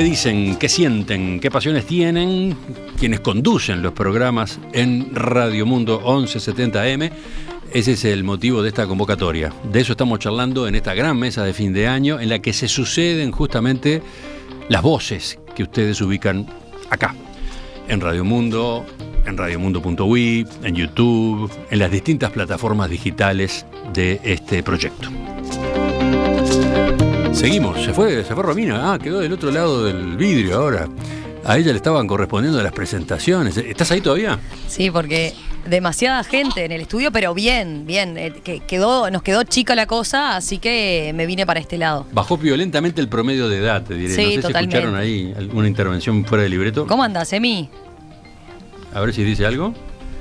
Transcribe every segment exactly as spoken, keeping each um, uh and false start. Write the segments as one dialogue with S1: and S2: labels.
S1: dicen, qué sienten, qué pasiones tienen quienes conducen los programas en Radio Mundo once setenta A M. Ese es el motivo de esta convocatoria. De eso estamos charlando en esta gran mesa de fin de año, en la que se suceden justamente las voces que ustedes ubican acá, en Radio Mundo, en radiomundo punto uy, en YouTube, en las distintas plataformas digitales de este proyecto. Seguimos, se fue, se fue Romina, ah, quedó del otro lado del vidrio ahora. A ella le estaban correspondiendo las presentaciones. ¿Estás ahí todavía?
S2: Sí, porque demasiada gente en el estudio, pero bien, bien. Eh, que quedó, nos quedó chica la cosa, así que me vine para este lado.
S1: Bajó violentamente el promedio de edad, te diré.
S2: Sí,
S1: no sé
S2: totalmente.
S1: si escucharon ahí alguna intervención fuera de libreto.
S2: ¿Cómo andás, Emi?
S1: A ver si dice algo.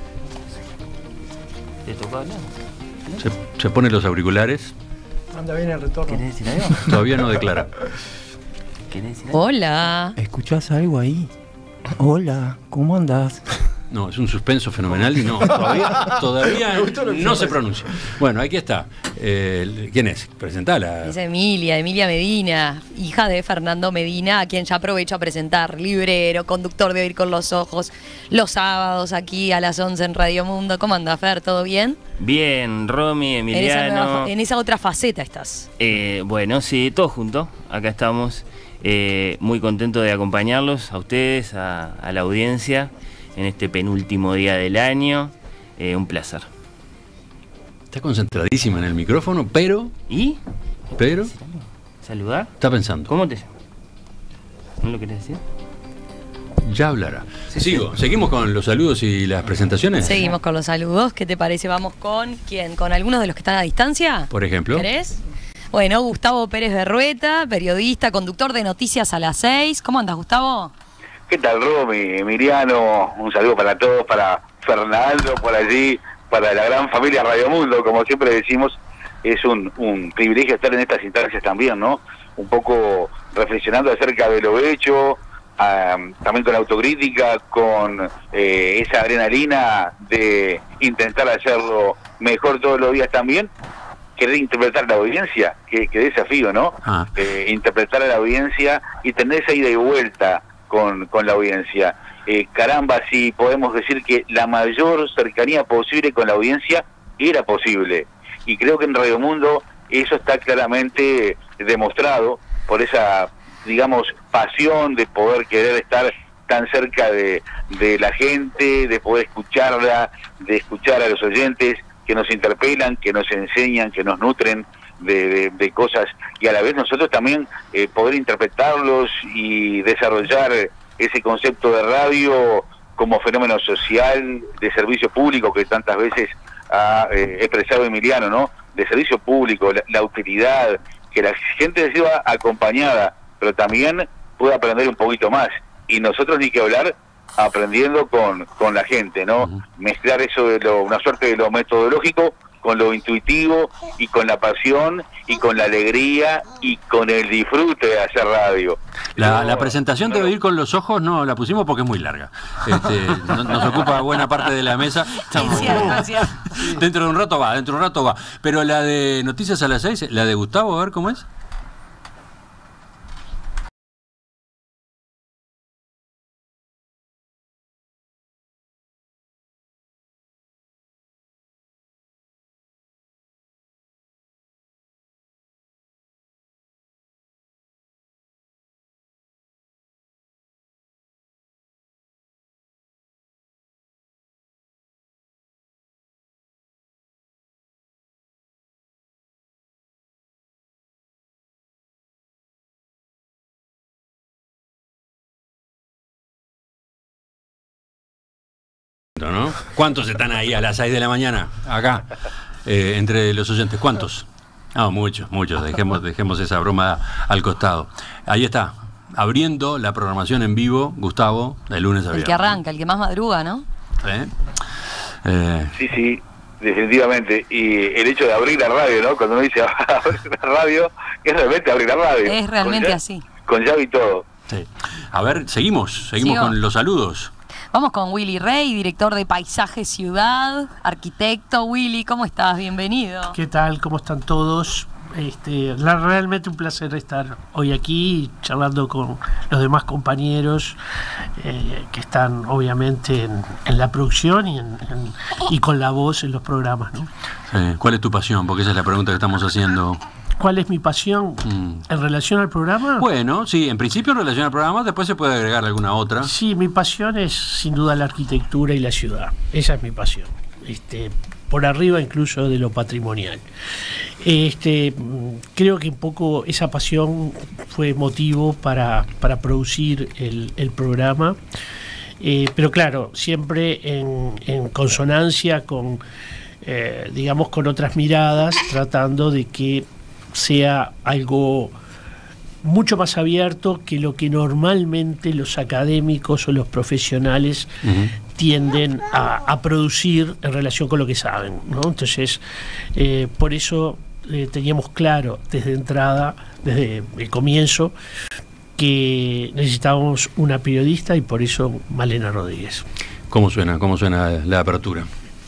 S3: ¿Te tocó hablar?
S1: Se, se pone los auriculares.
S4: Anda bien el retorno.
S3: ¿Querés decir algo?
S1: Todavía no declara.
S3: ¿Querés decir algo?
S2: Hola.
S4: ¿Escuchás algo ahí? Hola, ¿cómo andás?
S1: No, es un suspenso fenomenal y no, todavía, todavía no se pronuncia. Bueno, aquí está. Eh, ¿Quién es? Presentala.
S2: Es Emilia, Emilia Medina, hija de Fernando Medina, a quien ya aprovecho a presentar. Librero, conductor de Oír con los Ojos, los sábados aquí a las once en Radio Mundo. ¿Cómo anda, Fer? ¿Todo bien?
S3: Bien, Romy,
S2: En esa,
S3: Emiliano.
S2: nueva- en esa otra faceta estás.
S3: Eh, bueno, sí, todos juntos. Acá estamos. Eh, muy contento de acompañarlos, a ustedes, a, a la audiencia, en este penúltimo día del año. Eh, un placer.
S1: Está concentradísima en el micrófono, pero,
S3: ¿Y?
S1: pero,
S3: ¿Saludar?
S1: está pensando.
S3: ¿Cómo te llamas? ¿No lo querés decir?
S1: Ya hablará. Sigo, seguimos con los saludos y las presentaciones.
S2: Seguimos con los saludos. ¿Qué te parece? ¿Vamos con quién? ¿Con algunos de los que están a distancia?
S1: Por ejemplo.
S2: ¿Querés? Bueno, Gustavo Pérez Berrueta, periodista, conductor de Noticias a las seis. ¿Cómo andas, Gustavo?
S5: ¿Qué tal, Romy, Emiliano? Un saludo para todos, para Fernando por allí, para la gran familia Radio Mundo, como siempre decimos, es un, un privilegio estar en estas instancias también, ¿no? Un poco reflexionando acerca de lo hecho, um, también con autocrítica, con eh, esa adrenalina de intentar hacerlo mejor todos los días también. Querer interpretar a la audiencia, qué, qué desafío, ¿no?
S1: Ah.
S5: Eh, interpretar a la audiencia y tener esa ida y vuelta con, con la audiencia. Eh, caramba, si podemos decir que la mayor cercanía posible con la audiencia era posible. Y creo que en Radio Mundo eso está claramente demostrado por esa, digamos, pasión de poder querer estar tan cerca de, de la gente, de poder escucharla, de escuchar a los oyentes que nos interpelan, que nos enseñan, que nos nutren de, de, de cosas, y a la vez nosotros también eh, poder interpretarlos y desarrollar ese concepto de radio como fenómeno social, de servicio público que tantas veces ha eh, expresado Emiliano, ¿no? De servicio público, la, la utilidad, que la gente se va acompañada, pero también puede aprender un poquito más, y nosotros ni que hablar aprendiendo con, con la gente, ¿no? Uh-huh. Mezclar eso de lo, una suerte de lo metodológico con lo intuitivo y con la pasión y con la alegría y con el disfrute de hacer radio.
S1: La,
S5: no,
S1: la presentación
S5: no,
S1: de Oír con los Ojos no la pusimos porque es muy larga. Este, no, nos ocupa buena parte de la mesa. Estamos,
S2: Sí, cierto, cierto.
S1: Dentro de un rato va, dentro de un rato va. Pero la de Noticias a las seis, la de Gustavo, a ver cómo es. ¿No? ¿Cuántos están ahí a las seis de la mañana? Acá, eh, entre los oyentes. ¿Cuántos? No, muchos, muchos. Dejemos, dejemos esa broma al costado. Ahí está, abriendo la programación en vivo, Gustavo, de lunes a viernes.
S2: El que arranca, el que más madruga, ¿no?
S1: ¿Eh? Eh,
S5: Sí, sí, definitivamente. Y el hecho de abrir la radio, ¿no? Cuando uno dice abrir la radio, es realmente abrir la radio.
S2: Es realmente
S5: Con llave-
S2: así.
S5: Con llave y todo.
S1: sí. A ver, seguimos, seguimos
S2: Sigo.
S1: con los saludos.
S2: Vamos con Willy Rey, director de Paisaje Ciudad, arquitecto. Willy, ¿cómo estás? Bienvenido.
S4: ¿Qué tal? ¿Cómo están todos?
S6: este, la, realmente un placer estar hoy aquí charlando con los demás compañeros eh, que están obviamente en, en la producción y, en, en, y con la voz en los programas, ¿no?
S1: Sí. ¿Cuál es tu pasión? Porque esa es la pregunta que estamos haciendo.
S6: ¿Cuál es mi pasión mm. en relación al programa?
S1: Bueno, sí, en principio en relación al programa, después se puede agregar alguna otra.
S6: Sí, mi pasión es sin duda la arquitectura y la ciudad. Esa es mi pasión. Este, por arriba incluso de lo patrimonial. Este, creo que un poco esa pasión fue motivo para, para producir el, el programa. Eh, pero claro, siempre en, en consonancia con, eh, digamos, con otras miradas, tratando de que sea algo mucho más abierto que lo que normalmente los académicos o los profesionales uh-huh. tienden a, a producir en relación con lo que saben, ¿no? Entonces, eh, por eso eh, teníamos claro desde entrada, desde el comienzo, que necesitábamos una periodista y por eso Malena Rodríguez.
S1: ¿Cómo suena? ¿Cómo suena la apertura?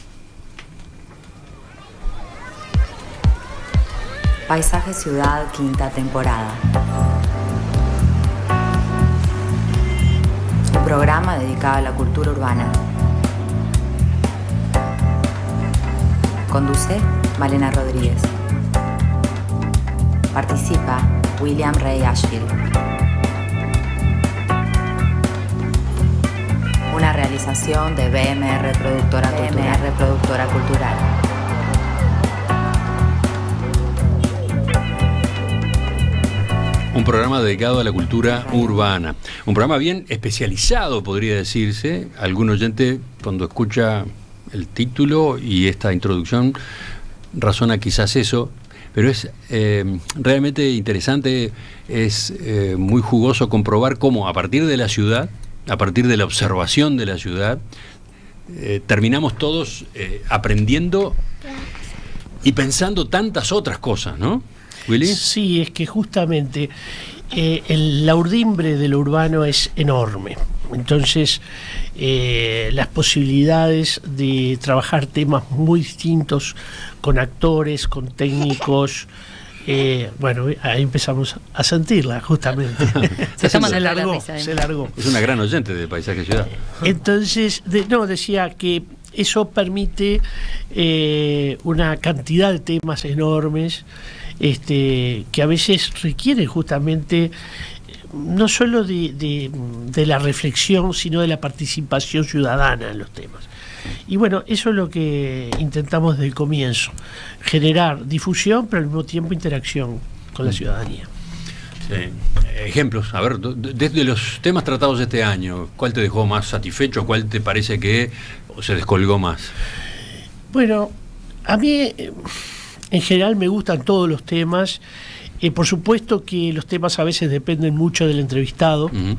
S7: Paisaje Ciudad, quinta temporada. Un programa dedicado a la cultura urbana. Conduce Malena Rodríguez. Participa William Ray Ashfield. Una realización de B M R Productora Cultural. B M R Productora Cultural.
S1: Un programa dedicado a la cultura urbana. Un programa bien especializado, podría decirse. Algún oyente, cuando escucha el título y esta introducción, razona quizás eso, pero es eh, realmente interesante, es eh, muy jugoso comprobar cómo a partir de la ciudad, a partir de la observación de la ciudad, eh, terminamos todos eh, aprendiendo y pensando tantas otras cosas, ¿no? ¿Willy?
S6: Sí, es que justamente eh, el, la urdimbre de lo urbano es enorme. Entonces, eh, las posibilidades de trabajar temas muy distintos con actores, con técnicos, eh, bueno, ahí empezamos a sentirla, justamente.
S2: se,
S6: se, se largó, se largó.
S1: Es una gran oyente de Paisaje Ciudad.
S6: Entonces, de, no, decía que eso permite eh, una cantidad de temas enormes, Este, que a veces requieren justamente no solo de, de, de la reflexión, sino de la participación ciudadana en los temas. Y bueno, eso es lo que intentamos desde el comienzo, generar difusión, pero al mismo tiempo interacción con la ciudadanía.
S1: Sí. Ejemplos, a ver, desde los temas tratados este año, ¿cuál te dejó más satisfecho? ¿Cuál te parece que se descolgó más?
S6: Bueno, a mí... en general me gustan todos los temas. Eh, por supuesto que los temas a veces dependen mucho del entrevistado. Uh-huh.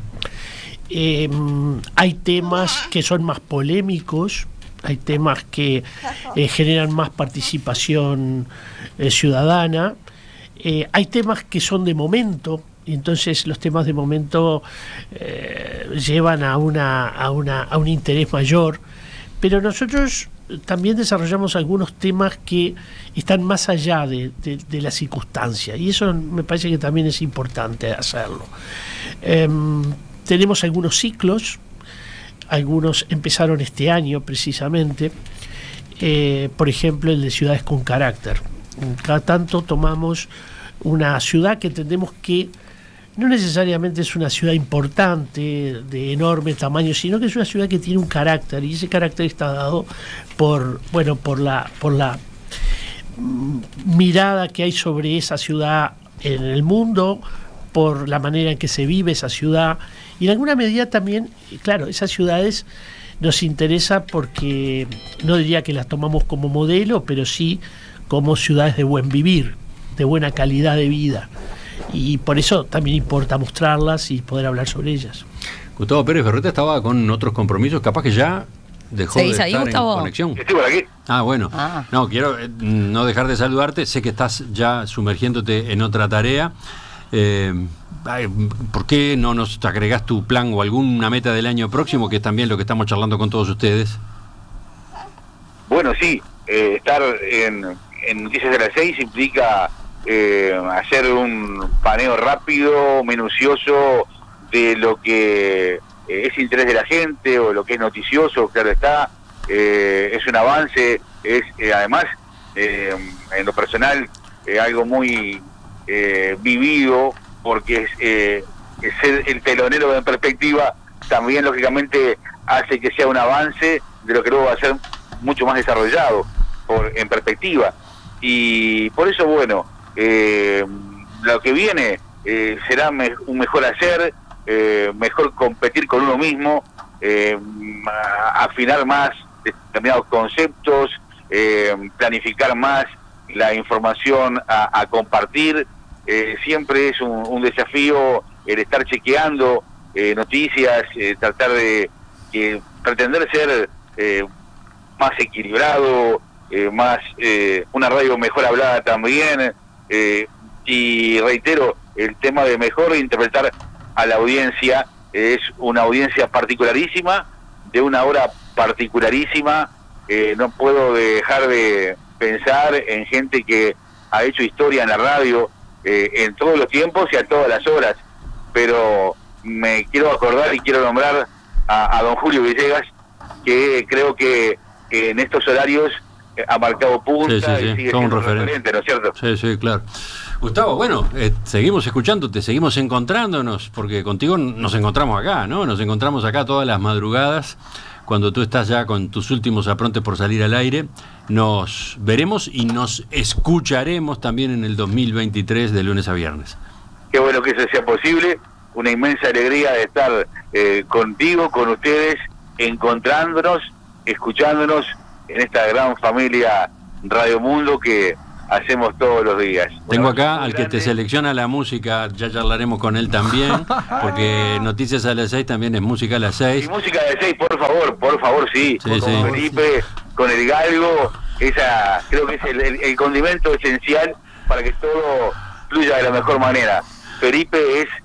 S6: Eh, hay temas que son más polémicos, hay temas que eh, generan más participación eh, ciudadana, eh, hay temas que son de momento, y entonces los temas de momento eh, llevan a, una, a, una, a un interés mayor. Pero nosotros también desarrollamos algunos temas que están más allá de, de, de la circunstancia, y eso me parece que también es importante hacerlo. Eh, tenemos algunos ciclos, algunos empezaron este año precisamente, eh, por ejemplo el de ciudades con carácter. Cada tanto tomamos una ciudad que entendemos que no necesariamente es una ciudad importante, de enorme tamaño, sino que es una ciudad que tiene un carácter, y ese carácter está dado por, bueno, por la, por la mirada que hay sobre esa ciudad en el mundo, por la manera en que se vive esa ciudad, y en alguna medida también, claro, esas ciudades nos interesa porque no diría que las tomamos como modelo, pero sí como ciudades de buen vivir, de buena calidad de vida. Y por eso también importa mostrarlas y poder hablar sobre ellas.
S1: Gustavo Pérez Berreta estaba con otros compromisos, capaz que ya dejó de estar ahí,
S5: Gustavo?
S1: En conexión.
S5: Estoy por aquí.
S1: Ah, bueno. Ah. No, quiero eh, no dejar de saludarte, sé que estás ya sumergiéndote en otra tarea. Eh, ¿Por qué no nos agregás tu plan o alguna meta del año próximo, que es también lo que estamos charlando con todos ustedes?
S5: Bueno, sí, eh, estar en, en Noticias de las seis implica eh, hacer un paneo rápido, minucioso de lo que eh, es interés de la gente o lo que es noticioso, claro está, eh, es un avance, es eh, además eh, en lo personal eh, algo muy eh, vivido, porque es, eh, es ser el telonero En Perspectiva también lógicamente hace que sea un avance de lo que luego va a ser mucho más desarrollado por En Perspectiva, y por eso bueno, eh, lo que viene eh, será me, un mejor hacer, eh, mejor competir con uno mismo, eh, afinar más determinados conceptos, eh, planificar más la información a, a compartir. Eh, siempre es un, un desafío el estar chequeando eh, noticias, eh, tratar de eh, pretender ser eh, más equilibrado, eh, más eh, una radio mejor hablada también, eh, y reitero, el tema de mejor interpretar a la audiencia, es una audiencia particularísima, de una hora particularísima. Eh, no puedo dejar de pensar en gente que ha hecho historia en la radio eh, en todos los tiempos y a todas las horas, pero me quiero acordar y quiero nombrar a, a don Julio Villegas, que creo que, que en estos horarios eh, ha marcado punta,
S1: sí, sí, sí.
S5: y sigue
S1: Todo un
S5: siendo
S1: referente.
S5: referente, ¿no es cierto?
S1: Sí, sí, claro. Gustavo, bueno, eh, seguimos escuchándote, seguimos encontrándonos, porque contigo nos encontramos acá, ¿no? Nos encontramos acá todas las madrugadas, cuando tú estás ya con tus últimos aprontes por salir al aire. Nos veremos y nos escucharemos también en el dos mil veintitrés, de lunes a viernes.
S5: Qué bueno que eso sea posible, una inmensa alegría de estar eh, contigo, con ustedes, encontrándonos, escuchándonos en esta gran familia Radio Mundo que hacemos todos los días.
S1: Tengo acá al que te selecciona la música, ya charlaremos con él también, porque Noticias a las seis también es música a las seis.
S5: Y música de seis, por favor, por favor, sí.
S1: Sí,
S5: con
S1: sí.
S5: Felipe, con el galgo, esa creo que es el, el, el condimento esencial para que todo fluya de la mejor manera. Felipe es,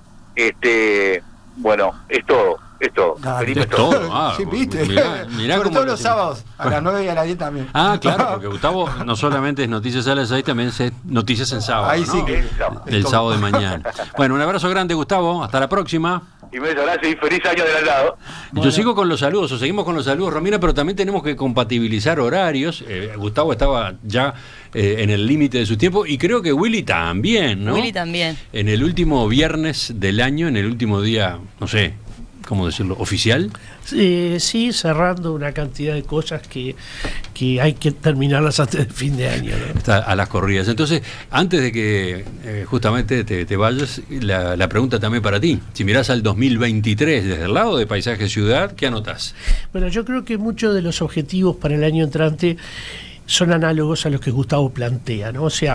S5: este, bueno, es todo, es todo.
S4: Dale,
S5: Felipe
S1: es
S5: es todo.
S1: todo. Ah,
S4: sí, viste.
S1: mirá, mirá
S4: Sobre
S1: cómo
S4: todo
S1: lo
S4: los
S1: tiene.
S4: sábados, a las nueve y a las diez también.
S1: Ah, claro, porque Gustavo no solamente es Noticias a las seis, también es Noticias en sábado.
S4: Ahí sí
S1: ¿no?
S4: que-
S5: Eso.
S1: El sábado de mañana. Bueno, un abrazo grande, Gustavo. Hasta la próxima.
S5: Y me abrazo y feliz año adelantado.
S1: Yo sigo con los saludos, o seguimos con los saludos, Romina, pero también tenemos que compatibilizar horarios. Eh, Gustavo estaba ya eh, en el límite de su tiempo y creo que Willy también, ¿no?
S2: Willy también.
S1: En el último viernes del año, en el último día, no sé, ¿cómo decirlo? ¿Oficial?
S6: Eh, sí, cerrando una cantidad de cosas que, que hay que terminarlas antes del fin de año, ¿no?
S1: Está a las corridas. Entonces, antes de que eh, justamente te, te vayas, la, la pregunta también para ti. Si mirás al dos mil veintitrés desde el lado de Paisaje Ciudad, ¿qué anotás?
S6: Bueno, yo creo que muchos de los objetivos para el año entrante son análogos a los que Gustavo plantea, ¿no? O sea,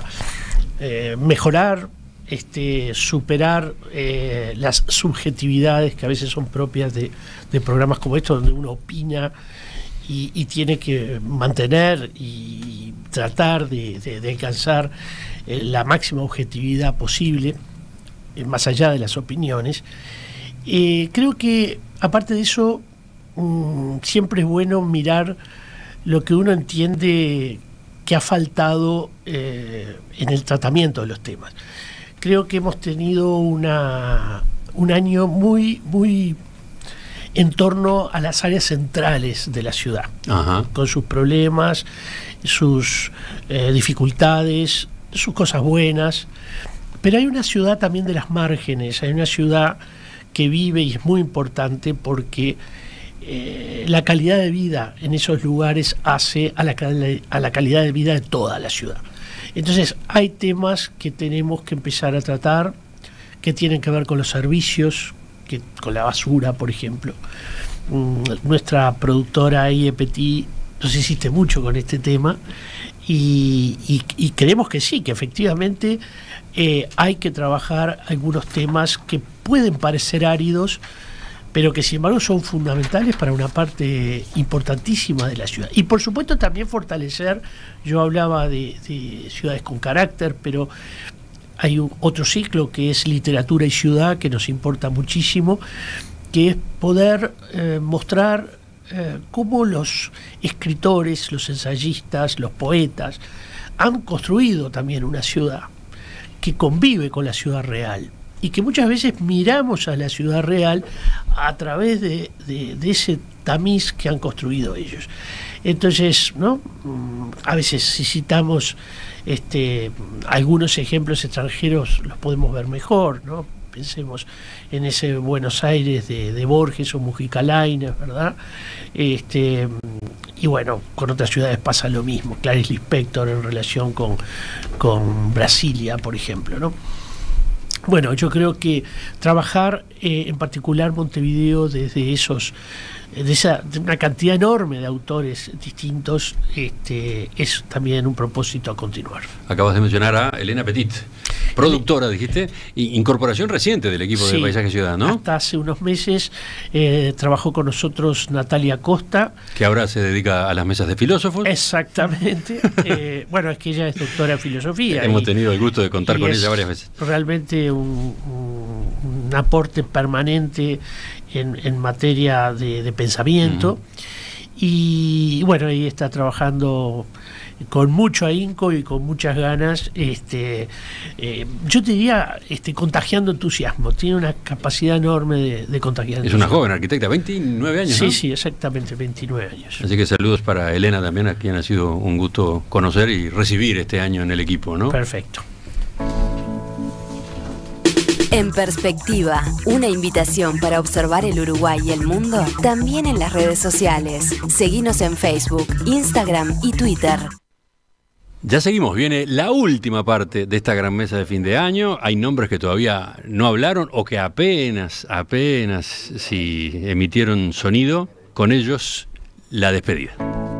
S6: eh, mejorar, este, superar eh, las subjetividades que a veces son propias de, de programas como estos, donde uno opina y, y tiene que mantener y tratar de, de, de alcanzar eh, la máxima objetividad posible, eh, más allá de las opiniones. Eh, creo que, aparte de eso, mm, siempre es bueno mirar lo que uno entiende que ha faltado eh, en el tratamiento de los temas. Creo que hemos tenido una, un año muy, muy en torno a las áreas centrales de la ciudad,
S1: Ajá.
S6: con sus problemas, sus eh, dificultades, sus cosas buenas. Pero hay una ciudad también de las márgenes, hay una ciudad que vive y es muy importante porque eh, la calidad de vida en esos lugares hace a la, cal- a la calidad de vida de toda la ciudad. Entonces hay temas que tenemos que empezar a tratar, que tienen que ver con los servicios, que, con la basura, por ejemplo. Mm, nuestra productora I E P T nos insiste mucho con este tema y, y, y creemos que sí, que efectivamente eh, hay que trabajar algunos temas que pueden parecer áridos, pero que sin embargo son fundamentales para una parte importantísima de la ciudad. Y por supuesto también fortalecer, yo hablaba de, de ciudades con carácter, pero hay un, otro ciclo que es literatura y ciudad, que nos importa muchísimo, que es poder eh, mostrar eh, cómo los escritores, los ensayistas, los poetas han construido también una ciudad, que convive con la ciudad real y que muchas veces miramos a la ciudad real a través de, de, de ese tamiz que han construido ellos. Entonces, ¿no? A veces si citamos este, algunos ejemplos extranjeros los podemos ver mejor, ¿no? Pensemos en ese Buenos Aires de, de Borges o Mujica Lainez, ¿verdad? Este, y bueno, con otras ciudades pasa lo mismo. Clarice Lispector en relación con, con Brasilia, por ejemplo, ¿no? Bueno, yo creo que trabajar eh, en particular Montevideo desde esos, de esa de una cantidad enorme de autores distintos, este, es también un propósito a continuar.
S1: Acabas de mencionar a Elena Petit, productora, dijiste, y incorporación reciente del equipo sí, de Paisaje Ciudad, ¿no?
S6: Hasta hace unos meses eh, trabajó con nosotros Natalia Costa.
S1: Que ahora se dedica a las mesas de filósofos.
S6: Exactamente. eh, bueno, es que ella es doctora en filosofía.
S1: Hemos
S6: y,
S1: tenido el gusto de contar con ella varias veces.
S6: Realmente un, un, un aporte permanente en, en materia de, de pensamiento. Uh-huh. Y bueno, ahí está trabajando con mucho ahínco y con muchas ganas, este, eh, yo te diría este, contagiando entusiasmo. Tiene una capacidad enorme de, de contagiar entusiasmo.
S1: Es una joven arquitecta, veintinueve años,
S6: Sí,
S1: ¿no?
S6: sí, exactamente, veintinueve años.
S1: Así que saludos para Elena también, a quien ha sido un gusto conocer y recibir este año en el equipo, ¿no?
S6: Perfecto.
S8: En Perspectiva, una invitación para observar el Uruguay y el mundo, también en las redes sociales. Seguinos en Facebook, Instagram y Twitter.
S1: Ya seguimos, viene la última parte de esta gran mesa de fin de año. Hay nombres que todavía no hablaron o que apenas, apenas si emitieron sonido. Con ellos, la despedida.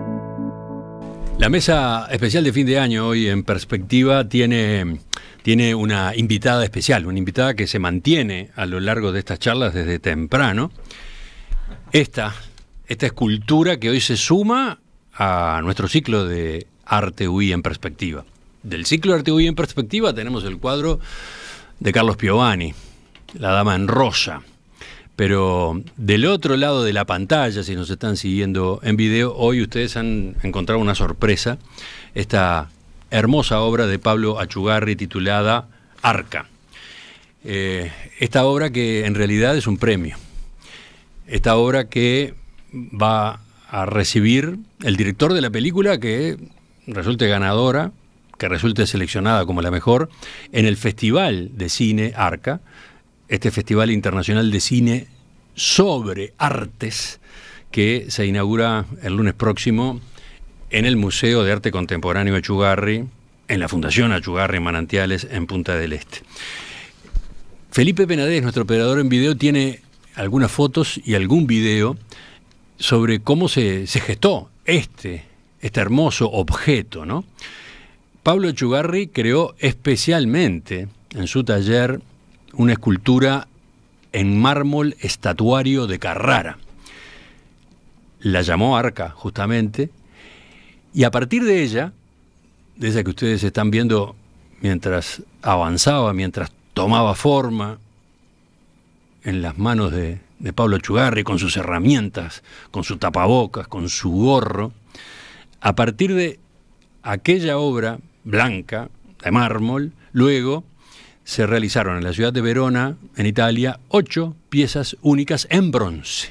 S1: La mesa especial de fin de año hoy en Perspectiva tiene, tiene una invitada especial, una invitada que se mantiene a lo largo de estas charlas desde temprano. Esta, esta escultura que hoy se suma a nuestro ciclo de Arte U I en Perspectiva. Del ciclo Arte U I en Perspectiva tenemos el cuadro de Carlos Piovani, La Dama en Rosa. Pero del otro lado de la pantalla, si nos están siguiendo en video, hoy ustedes han encontrado una sorpresa, esta hermosa obra de Pablo Achugarri titulada Arca. Eh, esta obra que en realidad es un premio. Esta obra que va a recibir el director de la película que resulte ganadora, que resulte seleccionada como la mejor, en el Festival de Cine Arca, este Festival Internacional de Cine sobre Artes, que se inaugura el lunes próximo en el Museo de Arte Contemporáneo Achugarri, en la Fundación Achugarri Manantiales, en Punta del Este. Felipe Penadez, nuestro operador en video, tiene algunas fotos y algún video sobre cómo se, se gestó este, este hermoso objeto, ¿no? Pablo Achugarri creó especialmente en su taller una escultura en mármol estatuario de Carrara. La llamó Arca, justamente, y a partir de ella, de esa que ustedes están viendo mientras avanzaba, mientras tomaba forma en las manos de, de Pablo Achugarri, con sus herramientas, con su tapabocas, con su gorro, a partir de aquella obra blanca, de mármol, luego se realizaron en la ciudad de Verona, en Italia, ocho piezas únicas en bronce.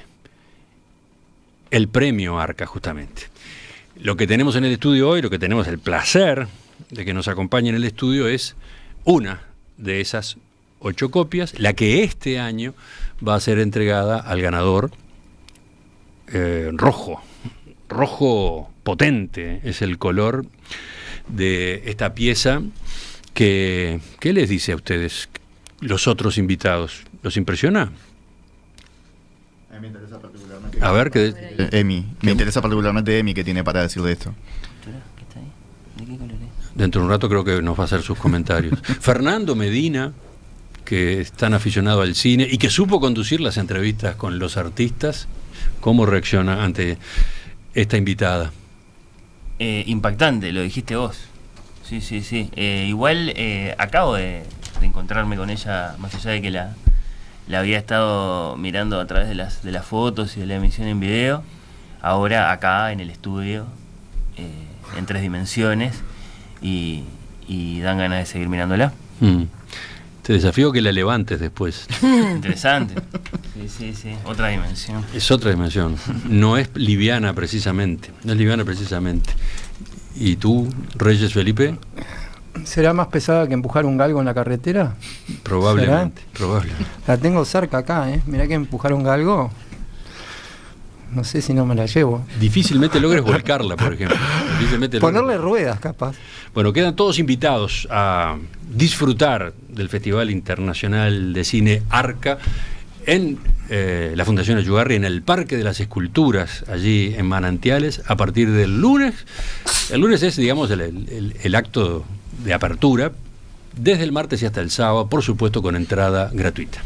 S1: El premio Arca, justamente. Lo que tenemos en el estudio hoy, lo que tenemos el placer de que nos acompañe en el estudio es una de esas ocho copias, la que este año va a ser entregada al ganador eh, rojo. Rojo potente es el color de esta pieza. Que, ¿Qué les dice a ustedes, los otros invitados? ¿Los impresiona?
S9: A mí me interesa particularmente.
S1: A ver, ¿qué?
S9: Eh, Emi. Me interesa particularmente Emi, ¿qué tiene para decir de esto?
S3: ¿Qué está ahí? ¿De qué color es?
S1: Dentro de un rato creo que nos va a hacer sus comentarios. Fernando Medina, que es tan aficionado al cine y que supo conducir las entrevistas con los artistas, ¿cómo reacciona ante esta invitada?
S3: Eh, impactante, lo dijiste vos. Sí, sí, sí. Eh, igual eh, acabo de, de encontrarme con ella, más allá de que la, la había estado mirando a través de las, de las fotos y de la emisión en video. Ahora acá en el estudio, eh, en tres dimensiones, y, y dan ganas de seguir mirándola.
S1: Mm. Te desafío que la levantes después.
S3: Interesante. Sí, sí, sí. Otra dimensión.
S1: Es otra dimensión. No es liviana precisamente. No es liviana precisamente. ¿Y tú, Reyes Felipe?
S4: ¿Será más pesada que empujar un galgo en la carretera?
S1: Probablemente. Probablemente.
S4: La tengo cerca acá, ¿eh? Mirá que empujar un galgo. No sé si no me la llevo.
S1: Difícilmente logres volcarla, por ejemplo. Difícilmente
S4: Ponerle
S1: logres...
S4: ruedas, capaz.
S1: Bueno, quedan todos invitados a disfrutar del Festival Internacional de Cine Arca en eh, la Fundación Ayugarri, en el Parque de las Esculturas, allí en Manantiales, a partir del lunes. El lunes es, digamos, el, el, el acto de apertura, desde el martes y hasta el sábado, por supuesto con entrada gratuita.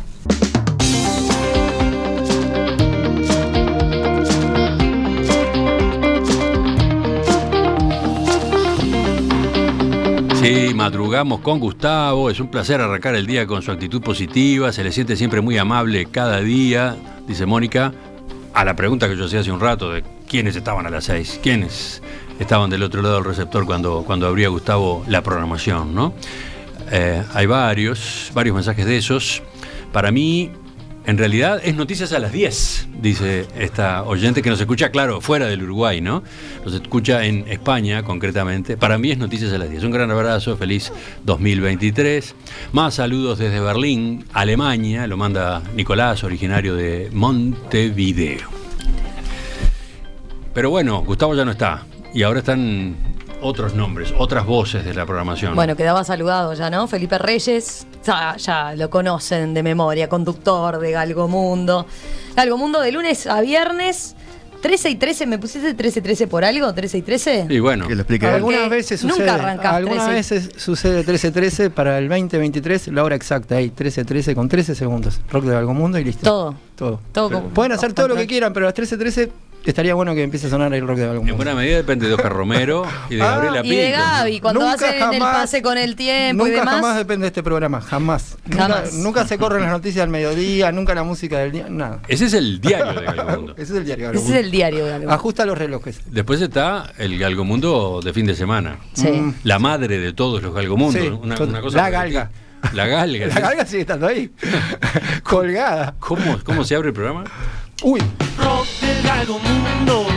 S1: Sí, madrugamos con Gustavo, es un placer arrancar el día con su actitud positiva, se le siente siempre muy amable cada día, dice Mónica, a la pregunta que yo hacía hace un rato de quiénes estaban a las seis, quiénes estaban del otro lado del receptor cuando, cuando abría Gustavo la programación, ¿no? Eh, hay varios, varios mensajes de esos. Para mí, en realidad, es noticias a las diez, dice esta oyente que nos escucha, claro, fuera del Uruguay, ¿no? Nos escucha en España, concretamente. Para mí es noticias a las diez. Un gran abrazo, feliz dos mil veintitrés. Más saludos desde Berlín, Alemania, lo manda Nicolás, originario de Montevideo. Pero bueno, Gustavo ya no está, y ahora están otros nombres, otras voces de la programación.
S2: Bueno, quedaba saludado ya, ¿no? Felipe Reyes, ya, ya lo conocen de memoria, conductor de Galgomundo. Galgomundo de lunes a viernes, trece y trece, ¿me pusiste trece y trece por algo? ¿trece y trece?
S1: Y bueno,
S9: que lo explique.
S4: Algunas veces sucede,
S2: nunca arrancás
S4: algunas
S2: trece.
S4: veces sucede trece trece para el veinte veintitrés, la hora exacta ahí, trece trece con trece segundos. Rock de Galgomundo y listo.
S2: Todo.
S4: Todo.
S2: Todo
S4: Pero
S2: como-
S4: pueden hacer todo lo que
S2: control.
S4: quieran, pero a las trece trece estaría bueno que empiece a sonar el rock de
S1: en
S4: Galgomundo.
S1: buena medida depende de Oscar Romero y de
S4: Ah,
S1: Gabriela
S2: Y de
S1: Pinto.
S2: Gaby, cuando
S4: Nunca
S2: hacen el
S4: jamás-
S2: pase con el tiempo y
S4: Nunca
S2: demás.
S4: jamás depende de este programa, jamás.
S2: Jamás.
S4: Nunca, nunca se corren las noticias al mediodía, nunca la música del día, nada.
S1: Ese es el diario de Galgomundo.
S4: Ese es el diario
S2: Ese
S4: Galgomundo.
S2: es el diario de Galgomundo.
S4: Ajusta los relojes.
S1: Después está el Galgomundo de fin de semana.
S2: Sí.
S4: Mm.
S1: La madre de todos los Galgomundos.
S4: Sí,
S1: una,
S4: tot-
S1: una cosa
S4: la
S1: por el
S4: galga.
S1: estilo. La galga.
S4: La galga sigue estando ahí, colgada.
S1: ¿Cómo, ¿Cómo se abre el programa?
S4: Uy,
S10: Rock del Galgomundo,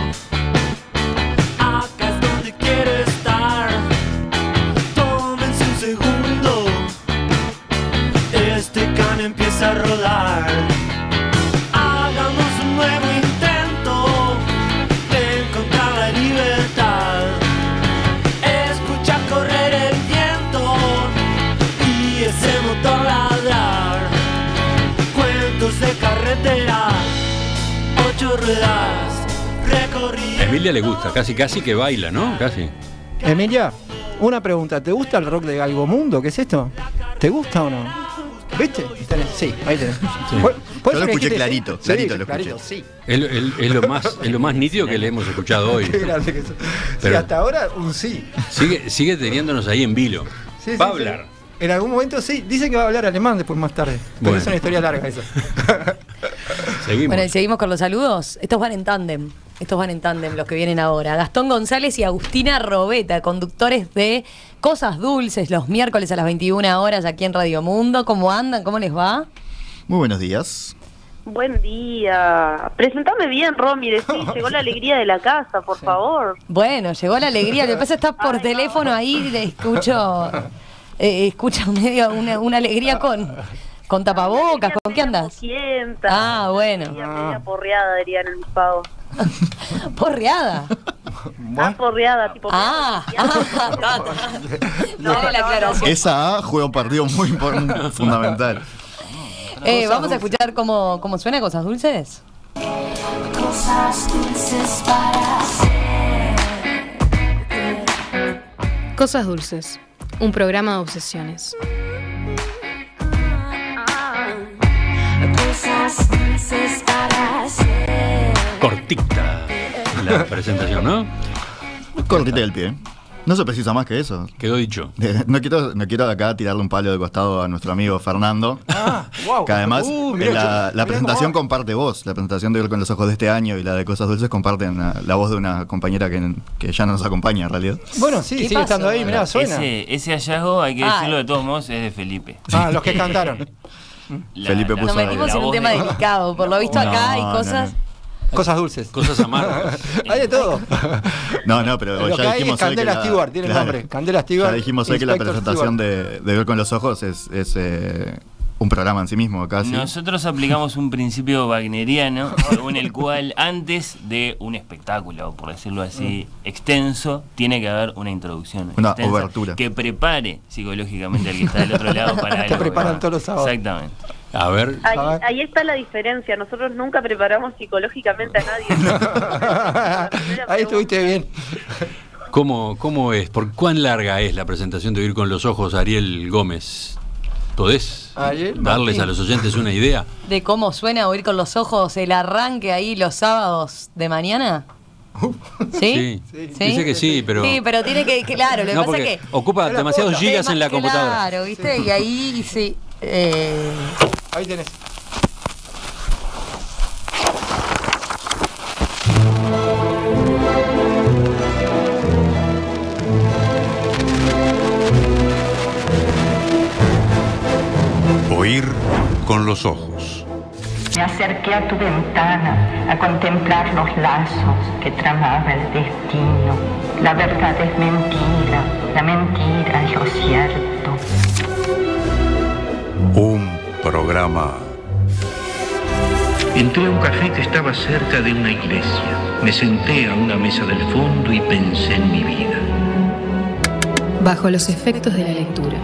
S10: acá es donde quiero estar. Tómense un segundo, este can empieza a rodar. Hagamos un nuevo intento de encontrar la libertad. Escucha correr el viento y ese motor ladrar. Cuentos de carretera, ocho ruedas, recorriendo.
S1: A Emilia le gusta, casi casi que baila, ¿no? Casi.
S4: Emilia, una pregunta, ¿te gusta el rock de Galgomundo? ¿Qué es esto? ¿Te gusta o no? ¿Viste? Tenés- Sí, ahí tenés. ¿Puedes-
S9: Yo
S4: puedes
S9: lo escuché
S4: elegir-
S9: clarito,
S4: Sí,
S9: clarito lo
S4: clarito,
S9: escuché.
S4: sí.
S1: Es, lo- el- es lo más, es lo más nítido que le hemos escuchado hoy.
S4: Qué grande que sos. Sí,
S1: Pero-
S4: hasta ahora un sí.
S1: Sigue, sigue teniéndonos ahí en vilo.
S4: Sí,
S1: Va a
S4: sí, sí.
S1: hablar.
S4: En algún momento sí, dicen que va a hablar alemán después más tarde. Pero
S1: Bueno.
S4: es una historia larga esa.
S1: Seguimos.
S2: Bueno, y seguimos con los saludos. Estos van en tándem. Estos van en tándem, los que vienen ahora. Gastón González y Agustina Robeta, conductores de Cosas Dulces, los miércoles a las veintiuna horas aquí en Radio Mundo. ¿Cómo andan? ¿Cómo les va?
S9: Muy buenos días.
S11: Buen día. Presentame bien, Romy. Decí, llegó la alegría de la casa, por favor.
S2: Bueno, llegó la alegría. Lo que pasa es que está por
S11: Ay,
S2: teléfono
S11: no.
S2: ahí y le escucho, eh, escucho medio una, una alegría con, con tapabocas. ¿Con qué andas?
S11: Sienta.
S2: Ah, bueno.
S11: Media, media porreada, dirían en el pago.
S2: Porreada.
S11: Ah, porreada, tipo.
S2: Ah, ah, ta, ta. Dale la aclaración.
S9: Esa A juega un partido muy impor- fundamental.
S2: Eh, vamos a escuchar cómo, cómo suena Cosas Dulces.
S12: Cosas dulces para hacer.
S13: Cosas Dulces, un programa de obsesiones.
S12: Cosas dulces para hacer.
S1: Cortita la presentación, ¿no?
S9: Cortita del pie. No se precisa más que eso.
S1: Quedó dicho.
S9: Eh, No quiero, no quiero acá tirarle un palo de costado a nuestro amigo Fernando.
S4: Ah, wow.
S9: Que además
S4: Uh,
S9: eh,
S4: mirá,
S9: la, la
S4: mirá
S9: presentación
S4: cómo va.
S9: comparte voz. La presentación de Ver con los ojos de este año y la de Cosas Dulces comparten la, la voz de una compañera que, que ya no nos acompaña en realidad.
S4: Bueno, sí, sigue estando ahí, mirá, suena.
S3: Ese, ese hallazgo, hay que
S2: Ah.
S3: decirlo de todos modos, es de Felipe.
S4: Ah, los que cantaron.
S3: La-
S9: Felipe
S3: la-
S9: puso
S2: Nos metimos
S3: la
S2: en un
S3: voz
S2: tema
S3: de-
S2: delicado. Por lo visto
S9: No,
S2: acá hay
S9: no,
S2: cosas.
S4: Cosas dulces.
S1: Cosas amargas.
S4: Hay de todo.
S9: No, no, pero
S4: Lo
S9: ya
S4: que hay
S9: dijimos
S4: es
S9: hoy que
S4: Candela
S9: la-
S4: Stewart, tiene el
S9: claro.
S4: nombre. Candela Stewart.
S9: Ya dijimos hoy que la
S4: Inspector
S9: presentación
S4: Stewart.
S9: de, de Ver con los ojos es, es eh, un programa en sí mismo, casi.
S3: Nosotros aplicamos un principio wagneriano según el cual antes de un espectáculo, por decirlo así, extenso, tiene que haber una introducción
S9: Una
S3: extensa
S9: obertura.
S3: que prepare psicológicamente al que está del otro lado para
S4: Te
S3: algo.
S4: preparan todos los sábados.
S3: Exactamente.
S1: A ver.
S11: Ahí, ahí está la diferencia. Nosotros nunca preparamos psicológicamente a nadie.
S4: Ahí estuviste bien.
S1: ¿Cómo, ¿Cómo es? ¿Por cuán larga es la presentación de Oír con los Ojos, Ariel Gómez? ¿Podés
S4: Ariel
S1: darles
S4: Martín.
S1: a los oyentes una idea?
S2: De cómo suena Oír con los ojos el arranque ahí los sábados de mañana. ¿Sí?
S1: Sí. Dice que sí, pero...
S2: Sí, pero tiene que, claro, lo que
S1: No,
S2: pasa
S1: porque
S2: es que...
S1: ocupa demasiados gigas en la computadora.
S2: Claro, ¿viste? Y ahí sí. Eh,
S4: Ahí tenés.
S14: Oír con los ojos.
S12: Me acerqué a tu ventana a contemplar los lazos que tramaba el destino. La verdad es mentira, la mentira es lo cierto.
S14: Un programa.
S15: Entré a un café que estaba cerca de una iglesia. Me senté a una mesa del fondo y pensé en mi vida.
S13: Bajo los efectos de la lectura.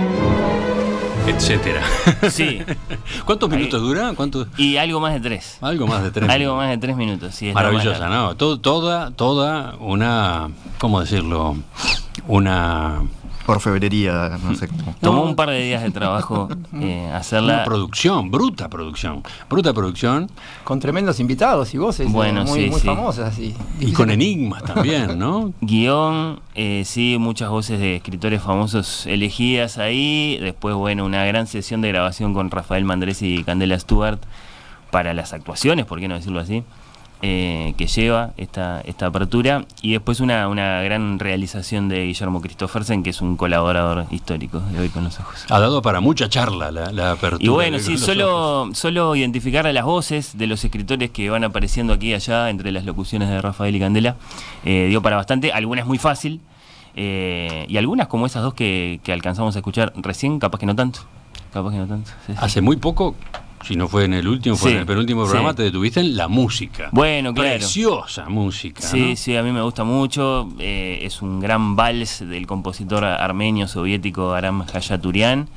S1: Etcétera.
S3: Sí.
S1: ¿Cuántos minutos dura? ¿Cuántos?
S3: Y algo más de tres.
S1: Algo más de tres.
S3: Algo más de tres minutos, sí. Es lo más
S1: Maravillosa,
S3: largo.
S1: ¿no? Todo, toda, toda una, ¿cómo decirlo? Una...
S9: Orfebrería, no sé cómo.
S3: Tomó un par de días de trabajo eh, hacerla.
S1: Una producción, bruta producción. Bruta producción.
S4: Con tremendos invitados y voces
S3: Bueno,
S4: eh, muy,
S3: sí,
S4: muy
S3: sí.
S4: famosas. Y,
S1: Y con enigmas también, ¿no?
S3: Guión, eh, sí, muchas voces de escritores famosos elegidas ahí. Después, bueno, una gran sesión de grabación con Rafael Mandresi y Candela Stewart para las actuaciones, ¿por qué no decirlo así? Eh, que lleva esta, esta apertura. Y después una, una gran realización de Guillermo Christophersen, que es un colaborador histórico de Hoy con los Ojos.
S1: Ha dado para mucha charla la, la apertura.
S3: Y bueno,
S1: de
S3: sí,
S1: los
S3: solo, solo identificar a las voces de los escritores que van apareciendo aquí y allá entre las locuciones de Rafael y Candela, eh, dio para bastante, algunas muy fácil, eh, y algunas como esas dos que, que alcanzamos a escuchar recién, capaz que no tanto. Capaz que no tanto. Sí, sí.
S1: Hace muy poco, si no fue en el último, fue
S3: Sí,
S1: en el penúltimo
S3: sí.
S1: programa, te detuviste en la música.
S3: Bueno, claro.
S1: Preciosa música.
S3: Sí,
S1: ¿no?
S3: sí, a mí me gusta mucho. Eh, es un gran vals del compositor armenio soviético Aram Hayaturian,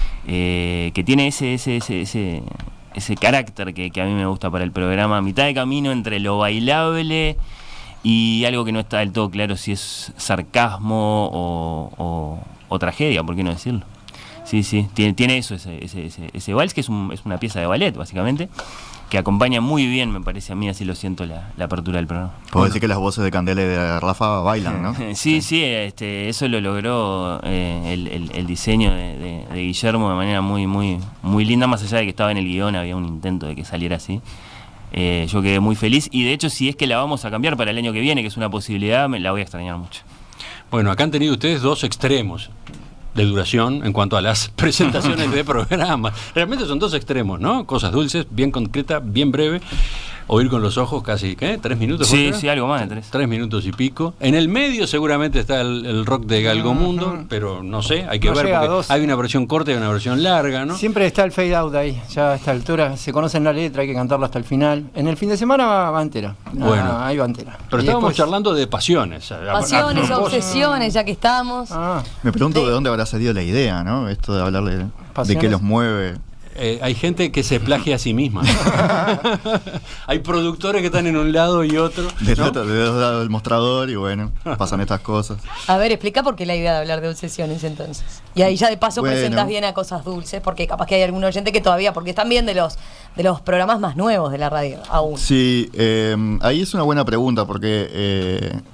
S3: eh, que tiene ese, ese, ese, ese, ese carácter que, que a mí me gusta para el programa. Mitad de camino entre lo bailable y algo que no está del todo claro si es sarcasmo o, o, o tragedia, ¿por qué no decirlo? Sí, sí, tiene, tiene eso, ese, ese, ese, ese vals, que es, un, es una pieza de ballet, básicamente, que acompaña muy bien, me parece a mí, así lo siento, la, la apertura del programa.
S9: Puedo decir que las voces de Candela y de Rafa bailan, ¿no?
S3: Sí, sí, este, eso lo logró eh, el, el, el diseño de, de, de Guillermo de manera muy, muy, muy linda, más allá de que estaba en el guión, había un intento de que saliera así. Eh, yo quedé muy feliz y de hecho si es que la vamos a cambiar para el año que viene, que es una posibilidad, me la voy a extrañar mucho.
S1: Bueno, acá han tenido ustedes dos extremos de duración en cuanto a las presentaciones de programas. Realmente son dos extremos, ¿no? Cosas dulces, bien concreta, bien breve. Oír con los ojos casi, ¿qué? ¿Tres minutos?
S3: Sí,
S1: ¿fue?
S3: sí, algo más de tres.
S1: Tres minutos y pico. En el medio seguramente está el, el rock de Galgomundo, uh-huh. pero no sé, hay que
S4: no
S1: ver
S4: llega a
S1: porque
S4: dos.
S1: hay una versión corta y una versión larga, ¿no?
S4: Siempre está el fade out ahí, ya a esta altura se conocen la letra, hay que cantarla hasta el final. En el fin de semana va, va entera.
S1: Bueno,
S4: ah, ahí va entera.
S1: Pero
S4: Y
S1: estábamos
S4: después...
S1: charlando de pasiones.
S2: Pasiones,
S1: a, a
S2: obsesiones, ya que estamos.
S4: Ah.
S9: Me pregunto de... de dónde habrá salido la idea, ¿no? Esto de hablarle de, de qué los mueve.
S1: Eh, hay gente que se plagia a sí misma. Hay productores que están en un lado y otro.
S9: De
S1: ¿no?
S9: dos lados del mostrador y bueno, pasan estas cosas.
S2: A ver, explica por qué la idea de hablar de obsesiones entonces. Y ahí ya de paso
S9: bueno.
S2: presentas bien a Cosas Dulces, porque capaz que hay algún oyente que todavía, porque están bien de los de los programas más nuevos de la radio aún.
S9: Sí, eh, ahí es una buena pregunta porque eh,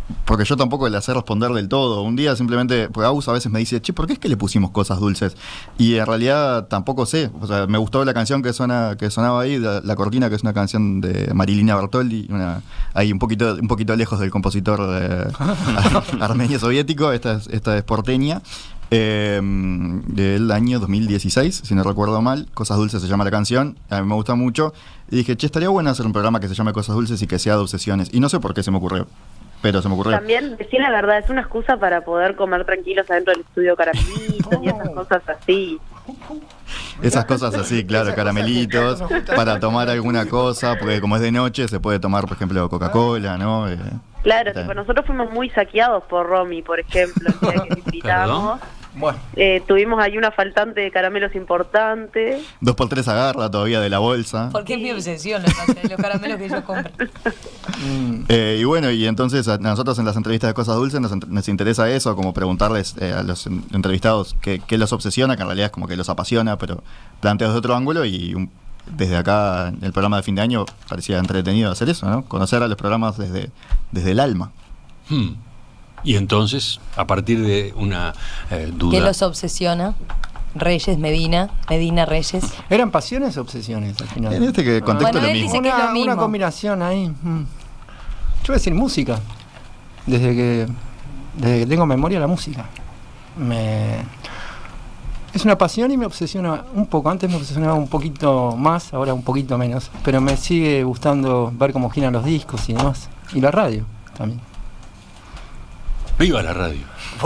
S9: porque yo tampoco le sé responder del todo. Un día simplemente, porque Agus a veces me dice, che, ¿por qué es que le pusimos cosas dulces? Y en realidad tampoco sé. O sea, me gustó la canción que suena que sonaba ahí, la, la cortina, que es una canción de Marilina Bertoldi, una, ahí un poquito un poquito lejos del compositor de, armenio soviético. Esta es, esta es porteña. Eh, del año dos mil dieciséis, si no recuerdo mal. Cosas Dulces se llama la canción, a mí me gusta mucho. Y dije, che, estaría bueno hacer un programa que se llame Cosas Dulces y que sea de obsesiones. Y no sé por qué se me ocurrió, pero se me ocurrió.
S11: También, decir la verdad, es una excusa para poder comer tranquilos adentro del estudio caramelitos y esas cosas así.
S9: Esas cosas así, claro, caramelitos, para tomar alguna cosa, porque como es de noche se puede tomar, por ejemplo, Coca-Cola, ¿no? Eh,
S11: Claro, tipo, nosotros fuimos muy saqueados por Romy, por ejemplo, el día que le invitamos.
S4: Bueno.
S11: Eh, tuvimos ahí una faltante de caramelos importante.
S9: Dos por tres agarra todavía de la bolsa.
S2: Porque es mi obsesión los, los caramelos que yo compro.
S9: Eh, y bueno, y entonces a nosotros en las entrevistas de Cosas Dulces nos, nos interesa eso, como preguntarles eh, a los entrevistados qué, qué los obsesiona, que en realidad es como que los apasiona, pero planteados de otro ángulo. Y un, desde acá, en el programa de fin de año, parecía entretenido hacer eso, ¿no? Conocer a los programas desde, desde el alma.
S1: Hmm. Y entonces, a partir de una eh, duda...
S2: ¿Qué los obsesiona? Reyes, Medina, Medina, Reyes.
S4: ¿Eran pasiones o obsesiones al final?
S9: En este que contexto
S2: Bueno,
S9: lo
S2: él
S9: mismo.
S2: dice que es lo
S4: Una,
S2: mismo.
S4: una combinación ahí. mm. Yo voy a decir música. Desde que, desde que tengo memoria, la música. Me... Es una pasión y me obsesiona un poco. Antes me obsesionaba un poquito más, ahora un poquito menos. Pero me sigue gustando ver cómo giran los discos y demás. Y la radio también.
S1: ¡Viva la radio!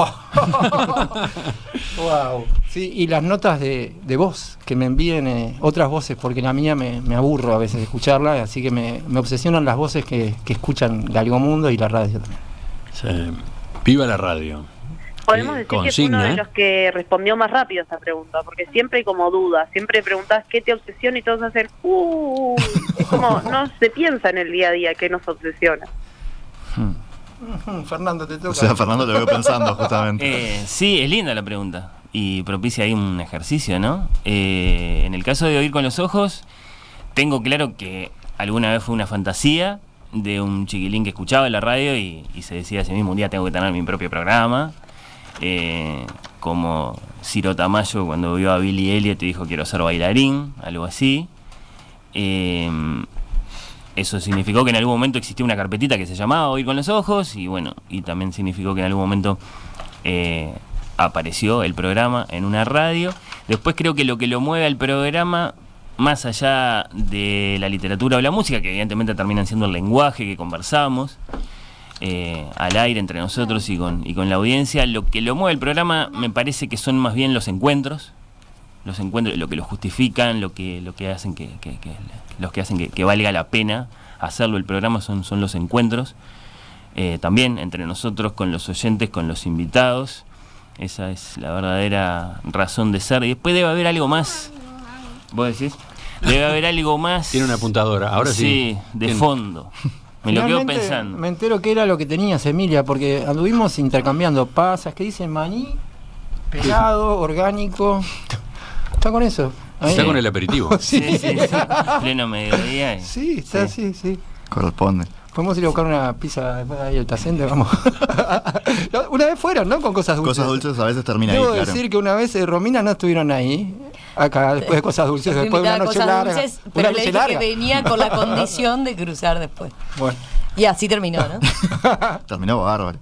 S4: Wow. Sí, y las notas de, de voz, que me envíen eh, otras voces, porque la mía me, me aburro a veces de escucharla, así que me, me obsesionan las voces que, que escuchan Galgomundo y la radio también.
S1: Sí. ¡Viva la radio!
S11: Podemos
S1: Eh,
S11: decir que es
S1: consigna,
S11: uno de
S1: ¿eh?
S11: los que respondió más rápido a esta pregunta, porque siempre hay como dudas, siempre preguntás qué te obsesiona y todos hacen, uh, es como, no se piensa en el día a día qué nos obsesiona.
S4: Fernando, te toca.
S9: O sea, Fernando lo veo pensando justamente.
S3: Eh, sí, es linda la pregunta y propicia ahí un ejercicio, ¿no? Eh, en el caso de Oír con los Ojos, tengo claro que alguna vez fue una fantasía de un chiquilín que escuchaba la radio y, y se decía a sí mismo, un día tengo que tener mi propio programa. Eh, como Ciro Tamayo cuando vio a Billy Elliot y dijo quiero ser bailarín, algo así. Eh, eso significó que en algún momento existía una carpetita que se llamaba Oír con los Ojos y bueno, y también significó que en algún momento eh, apareció el programa en una radio. Después creo que lo que lo mueve al programa, más allá de la literatura o la música, que evidentemente terminan siendo el lenguaje que conversamos eh, al aire entre nosotros y con, y con la audiencia, lo que lo mueve el programa me parece que son más bien los encuentros, los encuentros, lo que lo justifican, lo que, lo que hacen que, que, que los que hacen que, que valga la pena hacerlo el programa son, son los encuentros, eh, también entre nosotros, con los oyentes, con los invitados. Esa es la verdadera razón de ser. Y después debe haber algo más. ¿Vos decís? Debe haber algo más.
S1: Tiene una apuntadora, ahora sí.
S3: Sí, de
S1: Tiene.
S3: fondo. Me lo quedo
S4: Finalmente,
S3: pensando.
S4: Me entero que era lo que tenías, Emilia, porque anduvimos intercambiando pasas, que dicen maní, pelado, orgánico. ¿Está con eso? Ahí.
S1: Está con el aperitivo.
S4: Sí,
S3: Sí, sí, sí. Pleno mediodía. y-
S4: Sí, está, sí, sí.
S9: Corresponde.
S4: Podemos ir a buscar una pizza después de ahí al Tacente, vamos. Una vez fueron, ¿no? Con Cosas Dulces.
S9: Cosas Dulces a veces termina ahí,
S4: Debo
S9: claro.
S4: decir que una vez eh, Romina no estuvieron ahí, acá, después de Cosas Dulces,
S2: Yo fui
S4: después de una
S2: invitada a
S4: noche
S2: Cosas
S4: larga.
S2: Dulces,
S4: Una
S2: pero le
S4: noche
S2: dije
S4: larga.
S2: que venía con la condición de cruzar después.
S4: Bueno.
S2: Y así terminó, ¿no?
S9: Terminó bárbaro.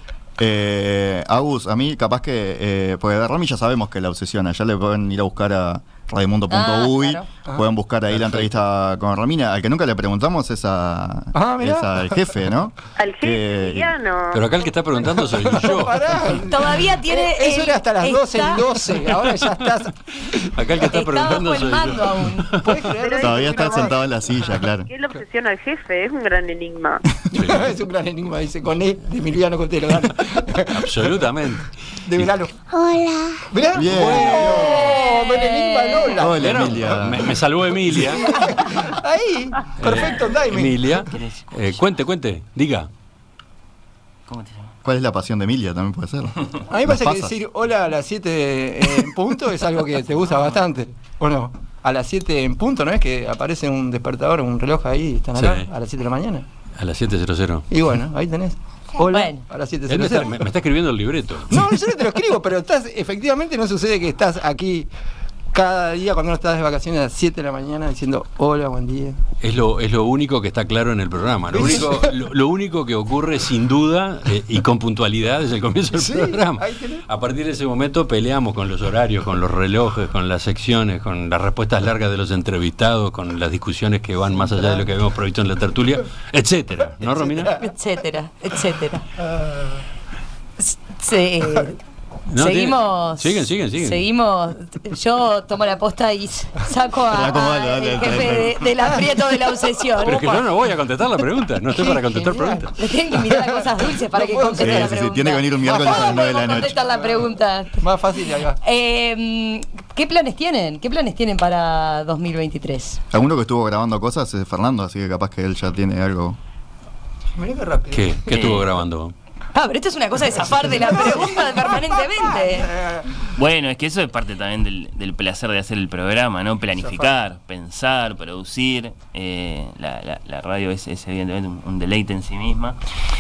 S9: Eh, Agus, a mí capaz que, eh, porque de Rami ya sabemos que la obsesiona, ya le pueden ir a buscar a radiomundo punto u y,
S2: Ah, claro.
S9: pueden buscar ahí la entrevista con Romina. Al que nunca le preguntamos es, a,
S4: Ah, mirá.
S9: es al jefe, ¿no?
S11: Al jefe,
S9: Que-
S11: Emiliano.
S1: Pero acá el que está preguntando soy yo.
S4: Pará.
S2: Todavía tiene.
S4: Eh, Eso
S2: el-
S4: era hasta las doce
S2: está-
S4: y doce, ahora ya estás.
S1: Acá el que está
S2: Está
S1: preguntando
S2: bajo el
S1: soy
S2: mando
S1: yo.
S2: aún.
S4: ¿Puedes creerlo?
S9: Todavía está sentado en la silla, claro.
S11: ¿Qué le obsesiona al jefe? Es un gran enigma.
S4: Es un gran enigma, dice, con E de Emiliano Cotelo. dale.
S1: Absolutamente.
S4: Develalo.
S16: Hola.
S4: Mirá.
S9: Bien.
S4: Bueno, con enigma Lola.
S9: Hola,
S1: Bueno,
S9: Emilia.
S1: me, me salvó Emilia.
S4: Ahí, perfecto timing.
S1: Emilia. Eh, cuente, cuente, diga.
S3: ¿Cómo te llamas?
S9: ¿Cuál es la pasión de Emilia? También puede ser.
S4: A mí me
S9: Las
S4: parece que
S9: pasas.
S4: decir hola a las siete en punto es algo que te gusta bastante. ¿O no? A las siete en punto, ¿no es que aparece un despertador, un reloj ahí, están acá,
S1: Sí.
S4: a las siete de la mañana?
S1: A las siete cero cero.
S4: Y bueno, ahí tenés. Hola,
S2: Bueno.
S4: a las siete
S1: Él me
S4: cero
S1: está,
S4: cero.
S1: me- me está escribiendo el libreto.
S4: No, yo no te lo escribo, pero estás, efectivamente no sucede que estás aquí cada día cuando uno estás de vacaciones a las siete de la mañana diciendo hola, buen día.
S1: Es lo, es lo único que está claro en el programa. Lo único, lo, lo único que ocurre sin duda eh, y con puntualidad es el comienzo del
S4: Sí,
S1: programa.
S4: ahí tenés.
S1: A partir de ese momento peleamos con los horarios, con los relojes, con las secciones, con las respuestas largas de los entrevistados, con las discusiones que van más allá de lo que habíamos previsto en la tertulia, etcétera. ¿No, Romina?
S2: Etcétera, etcétera. Sí.
S1: No,
S2: Seguimos.
S1: tiene- siguen, siguen, siguen.
S2: Seguimos. Yo tomo la posta y saco a,
S9: Dale, dale,
S2: a
S9: dale,
S2: el
S9: dale,
S2: jefe
S9: dale.
S2: de- del aprieto de la obsesión.
S1: Pero es que yo no voy a contestar la pregunta, no estoy para contestar preguntas.
S2: Le tienen que invitar a cosas dulces para que conteste
S9: Sí,
S2: la
S9: sí, sí,
S2: pregunta.
S9: tiene que venir un miércoles a las nueve de la
S2: ¿Cómo
S9: noche.
S2: contestar la pregunta?
S4: Más fácil de acá.
S2: Eh, ¿Qué planes tienen? ¿Qué planes tienen para dos mil veintitrés?
S9: Alguno que estuvo grabando cosas es Fernando, así que capaz que él ya tiene algo.
S4: Mirá qué rápido.
S1: ¿Qué? ¿Qué estuvo
S3: Eh,
S1: grabando?
S2: Ah, pero esto es una cosa de zafar de la pregunta permanentemente.
S3: Bueno, es que eso es parte también del, del placer de hacer el programa, ¿no? Planificar, pensar, producir. Eh, la, la- la radio es, es evidentemente un, un deleite en sí misma.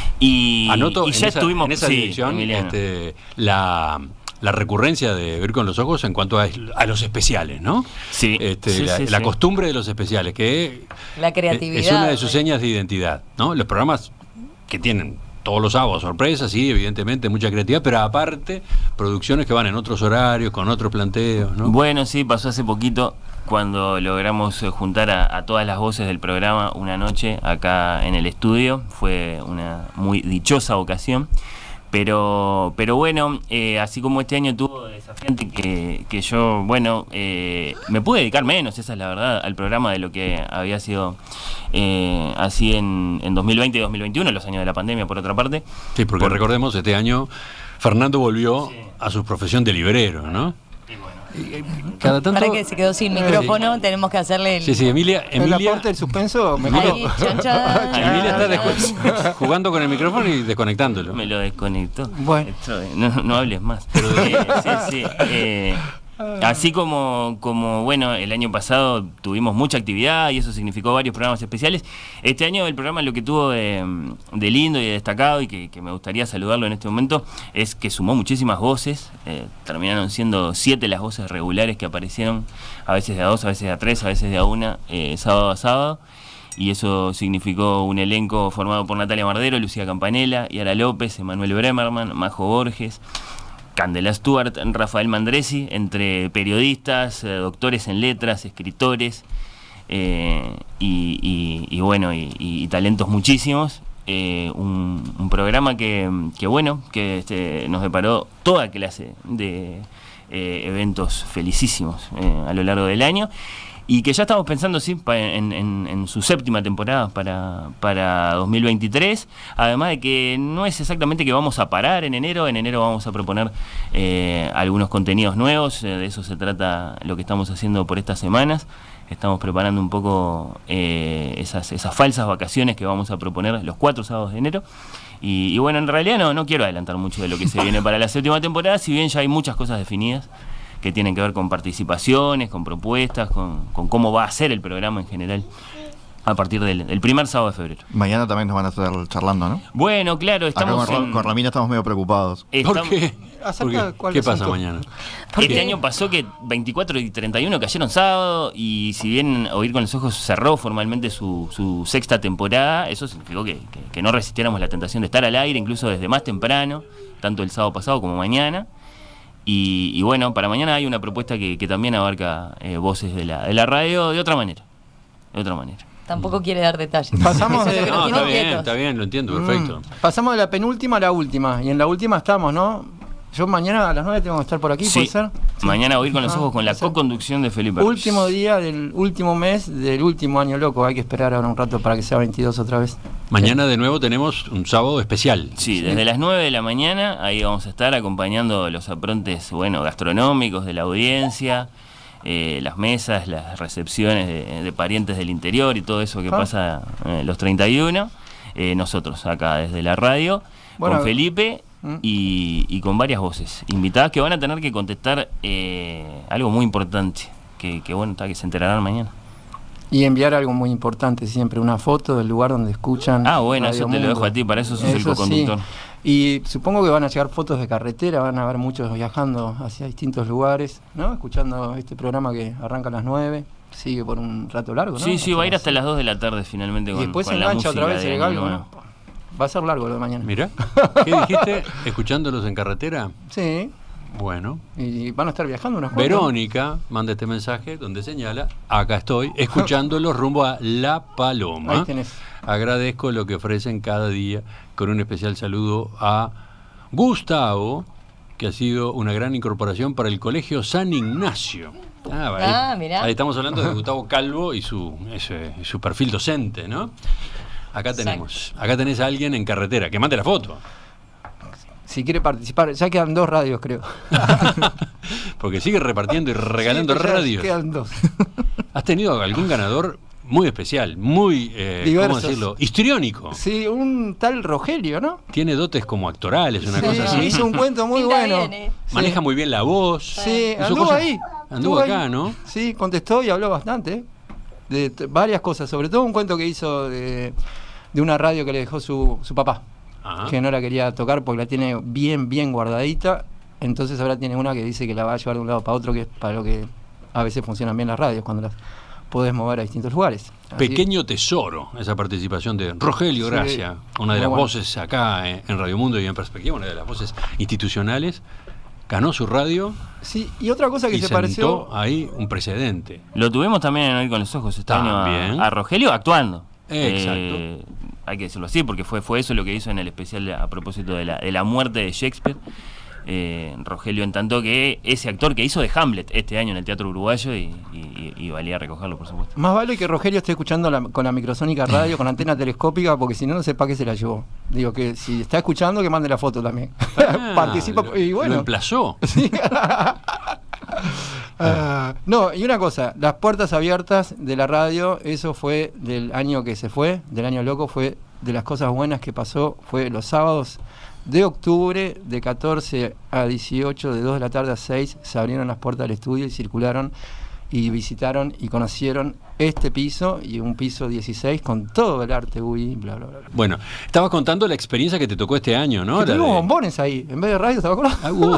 S3: Y,
S1: Anoto
S3: y
S1: en
S3: ya
S1: esa,
S3: estuvimos
S1: en esa
S3: sí,
S1: dirección
S3: Emiliano.
S1: este, la, la recurrencia de Ver con los Ojos en cuanto a, a los especiales, ¿no?
S3: Sí,
S1: Este,
S3: sí,
S1: la,
S3: sí,
S1: la
S3: sí.
S1: costumbre de los especiales, que
S2: La creatividad.
S1: es una de sus señas de identidad, ¿no? Los programas que tienen todos los sábados sorpresas, sí, evidentemente, mucha creatividad, pero aparte, producciones que van en otros horarios, con otros planteos, ¿no?
S3: Bueno, sí, pasó hace poquito cuando logramos eh, juntar a, a todas las voces del programa una noche acá en el estudio. Fue una muy dichosa ocasión. Pero, pero bueno, eh, así como este año tuvo desafiante que, que yo, bueno, eh, me pude dedicar menos, esa es la verdad, al programa de lo que había sido eh, así en, en dos mil veinte y dos mil veintiuno, los años de la pandemia, por otra parte.
S1: Sí, porque
S3: Por-
S1: recordemos, este año Fernando volvió a su profesión de librero, ¿no? Y, eh, Cada tanto...
S2: Para que se quedó sin micrófono, tenemos que hacerle el.
S1: Sí, sí, Emilia,
S4: El
S1: Emilia,
S4: aporte del suspenso mejoró.
S2: Ahí, chan, chan.
S1: Emilia está descu- jugando con el micrófono y desconectándolo.
S3: Me lo desconectó.
S4: Bueno.
S3: Esto, eh, no, no hables más. Eh, sí, sí, eh, así como, como, bueno, el año pasado tuvimos mucha actividad y eso significó varios programas especiales. Este año el programa lo que tuvo de, de lindo y de destacado y que, que me gustaría saludarlo en este momento es que sumó muchísimas voces. Eh, terminaron siendo siete las voces regulares que aparecieron, a veces de a dos, a veces de a tres, a veces de a una, eh, sábado a sábado. Y eso significó un elenco formado por Natalia Mardero, Lucía Campanella, Yara López, Emanuel Bremerman, Majo Borges, Candela Stewart, Rafael Mandresi, entre periodistas, eh, doctores en letras, escritores, eh, y, y- y bueno, y, y talentos muchísimos. Eh, un, un programa que, que bueno, que este, nos deparó toda clase de eh, eventos felicísimos eh, a lo largo del año. Y que ya estamos pensando, sí, pa- en, en- en su séptima temporada para, para dos mil veintitrés. Además de que no es exactamente que vamos a parar en enero. En enero vamos a proponer eh, algunos contenidos nuevos. eh, de eso se trata lo que estamos haciendo por estas semanas. Estamos preparando un poco eh, esas, esas falsas vacaciones que vamos a proponer los cuatro sábados de enero. Y, y bueno, en realidad no, no quiero adelantar mucho de lo que se viene para la séptima temporada, si bien ya hay muchas cosas definidas que tienen que ver con participaciones, con propuestas, con, con cómo va a ser el programa en general a partir del, del primer sábado de febrero.
S9: Mañana también nos van a estar charlando, ¿no?
S3: Bueno, claro,
S9: Acá
S3: estamos
S9: con, Ro-
S3: en-
S9: con Romina estamos medio preocupados.
S3: Estamos-
S1: ¿Por qué?
S4: Acerca
S1: ¿Por qué?
S4: cuál
S1: ¿Qué
S4: asunto.
S1: pasa mañana?
S3: Este año pasó que veinticuatro y treinta y uno cayeron sábado y si bien Oír con los Ojos cerró formalmente su, su sexta temporada, eso significó que, que- que no resistiéramos la tentación de estar al aire, incluso desde más temprano, tanto el sábado pasado como mañana. Y, y bueno, para mañana hay una propuesta que, que también abarca eh, voces de la, de la radio de otra manera. De otra manera.
S2: Tampoco quiere dar detalles.
S4: Pasamos
S2: Eso es
S4: de-
S2: lo que nos
S1: No,
S2: tiene
S1: está bien,
S2: quietos.
S1: está bien, lo entiendo, perfecto.
S4: Mm, pasamos de la penúltima a la última. Y en la última estamos, ¿no? Yo mañana a las nueve tengo que estar por aquí,
S3: Sí,
S4: ¿puede ser?
S3: mañana Oír con los
S4: Ah,
S3: Ojos con la
S4: puede ser.
S3: co-conducción de Felipe Ruiz.
S4: Último día del último mes del último año loco. Hay que esperar ahora un rato para que sea veintidós otra vez.
S1: Mañana de nuevo tenemos un sábado especial.
S3: Sí, desde las nueve de la mañana ahí vamos a estar acompañando los aprontes, bueno, gastronómicos de la audiencia, eh, las mesas, las recepciones de, de parientes del interior y todo eso que
S4: Ah.
S3: pasa eh, los treinta y uno. Eh, nosotros acá desde la radio,
S4: Bueno,
S3: con Felipe
S4: mm.
S3: y, y con varias voces invitadas que van a tener que contestar eh, algo muy importante, que, que bueno, está, que se enterarán mañana.
S4: Y enviar algo muy importante siempre, una foto del lugar donde escuchan.
S3: Ah, bueno,
S4: Radio
S3: eso te lo
S4: Mundo.
S3: dejo a ti, para eso sos el
S4: Eso
S3: coconductor.
S4: sí. Y supongo que van a llegar fotos de carretera, van a haber muchos viajando hacia distintos lugares, ¿no? Escuchando este programa que arranca a las nueve, sigue por un rato largo, ¿no?
S3: Sí, sí, va a ir hasta las dos de la tarde finalmente
S4: Y
S3: con,
S4: después
S3: con
S4: se
S3: la
S4: engancha
S3: música
S4: otra vez
S3: de
S4: el
S3: Año
S4: galgo,
S3: Nuevo.
S4: ¿no? Va a ser largo lo de mañana.
S1: Mirá, ¿qué dijiste? ¿Escuchándolos en carretera?
S4: Sí.
S1: Bueno.
S4: Y van a estar viajando unas cuantas.
S1: Verónica manda este mensaje donde señala, acá estoy, escuchándolos rumbo a La Paloma.
S4: Ahí tenés.
S1: Agradezco lo que ofrecen cada día, con un especial saludo a Gustavo, que ha sido una gran incorporación para el Colegio San Ignacio. Ah, ahí,
S2: Ah, mirá.
S1: ahí estamos hablando de Gustavo Calvo y su, ese, su perfil docente, ¿no? Acá tenemos, acá tenés a alguien en carretera, que mande la foto.
S4: Si quiere participar, ya quedan dos radios, creo.
S1: Porque sigue repartiendo y regalando
S4: Sí, ya
S1: radios.
S4: quedan dos.
S1: ¿Has tenido algún ganador muy especial, muy, eh,
S4: Diversos.
S1: ¿cómo decirlo? Histriónico?
S4: Sí, un tal Rogelio, ¿no?
S1: Tiene dotes como actorales, una
S4: Sí,
S1: cosa así.
S4: hizo un cuento muy
S2: Pinta
S4: bueno.
S2: bien, ¿eh?
S1: Maneja muy bien la voz.
S4: Sí,
S1: Hizo
S4: anduvo
S1: cosas-
S4: ahí.
S1: Anduvo
S4: Estuvo
S1: acá,
S4: ahí.
S1: ¿no?
S4: Sí, contestó y habló bastante. De t- varias cosas, sobre todo un cuento que hizo de, de una radio que le dejó su, su papá.
S1: Ajá.
S4: Que no la quería tocar porque la tiene bien, bien guardadita. Entonces ahora tiene una que dice que la va a llevar de un lado para otro, que es para lo que a veces funcionan bien las radios, cuando las podés mover a distintos lugares. Así-
S1: Pequeño tesoro, esa participación de Rogelio
S4: Sí,
S1: Gracia, una de
S4: muy
S1: las
S4: bueno.
S1: voces acá en, en Radio Mundo y en Perspectiva, una de las voces institucionales, ganó su radio
S4: Sí, y otra cosa que
S1: y
S4: se
S1: sentó
S4: pareció.
S1: ahí un precedente.
S3: Lo tuvimos también en Hoy con los Ojos este
S1: También.
S3: año a, a Rogelio actuando.
S1: Exacto.
S3: Eh, hay que decirlo así, porque fue, fue eso lo que hizo en el especial a propósito de la, de la muerte de Shakespeare. Eh, Rogelio, en tanto que ese actor que hizo de Hamlet este año en el Teatro Uruguayo y, y- y valía recogerlo, por supuesto.
S4: Más vale que Rogelio esté escuchando la- con la microsónica radio, con antena telescópica, porque si no, no sé para qué se la llevó. Digo que si está escuchando, que mande la foto también.
S1: Ah,
S4: Participa.
S1: lo-
S4: Y bueno.
S1: Lo emplazó.
S4: Sí. Ah, no, y una cosa, las puertas abiertas de la radio, eso fue del año que se fue, del año loco, fue de las cosas buenas que pasó, fue los sábados de octubre, de catorce a dieciocho, de dos de la tarde a seis, se abrieron las puertas del estudio y circularon y visitaron y conocieron este piso y un piso dieciséis con todo el arte, uy, bla, bla, bla. bla.
S1: Bueno, estabas contando la experiencia que te tocó este año, ¿no?
S4: Que
S1: La
S4: tuvimos
S1: de-
S4: bombones ahí, en vez de radio, ¿te acuerdas?
S1: Ah, uh.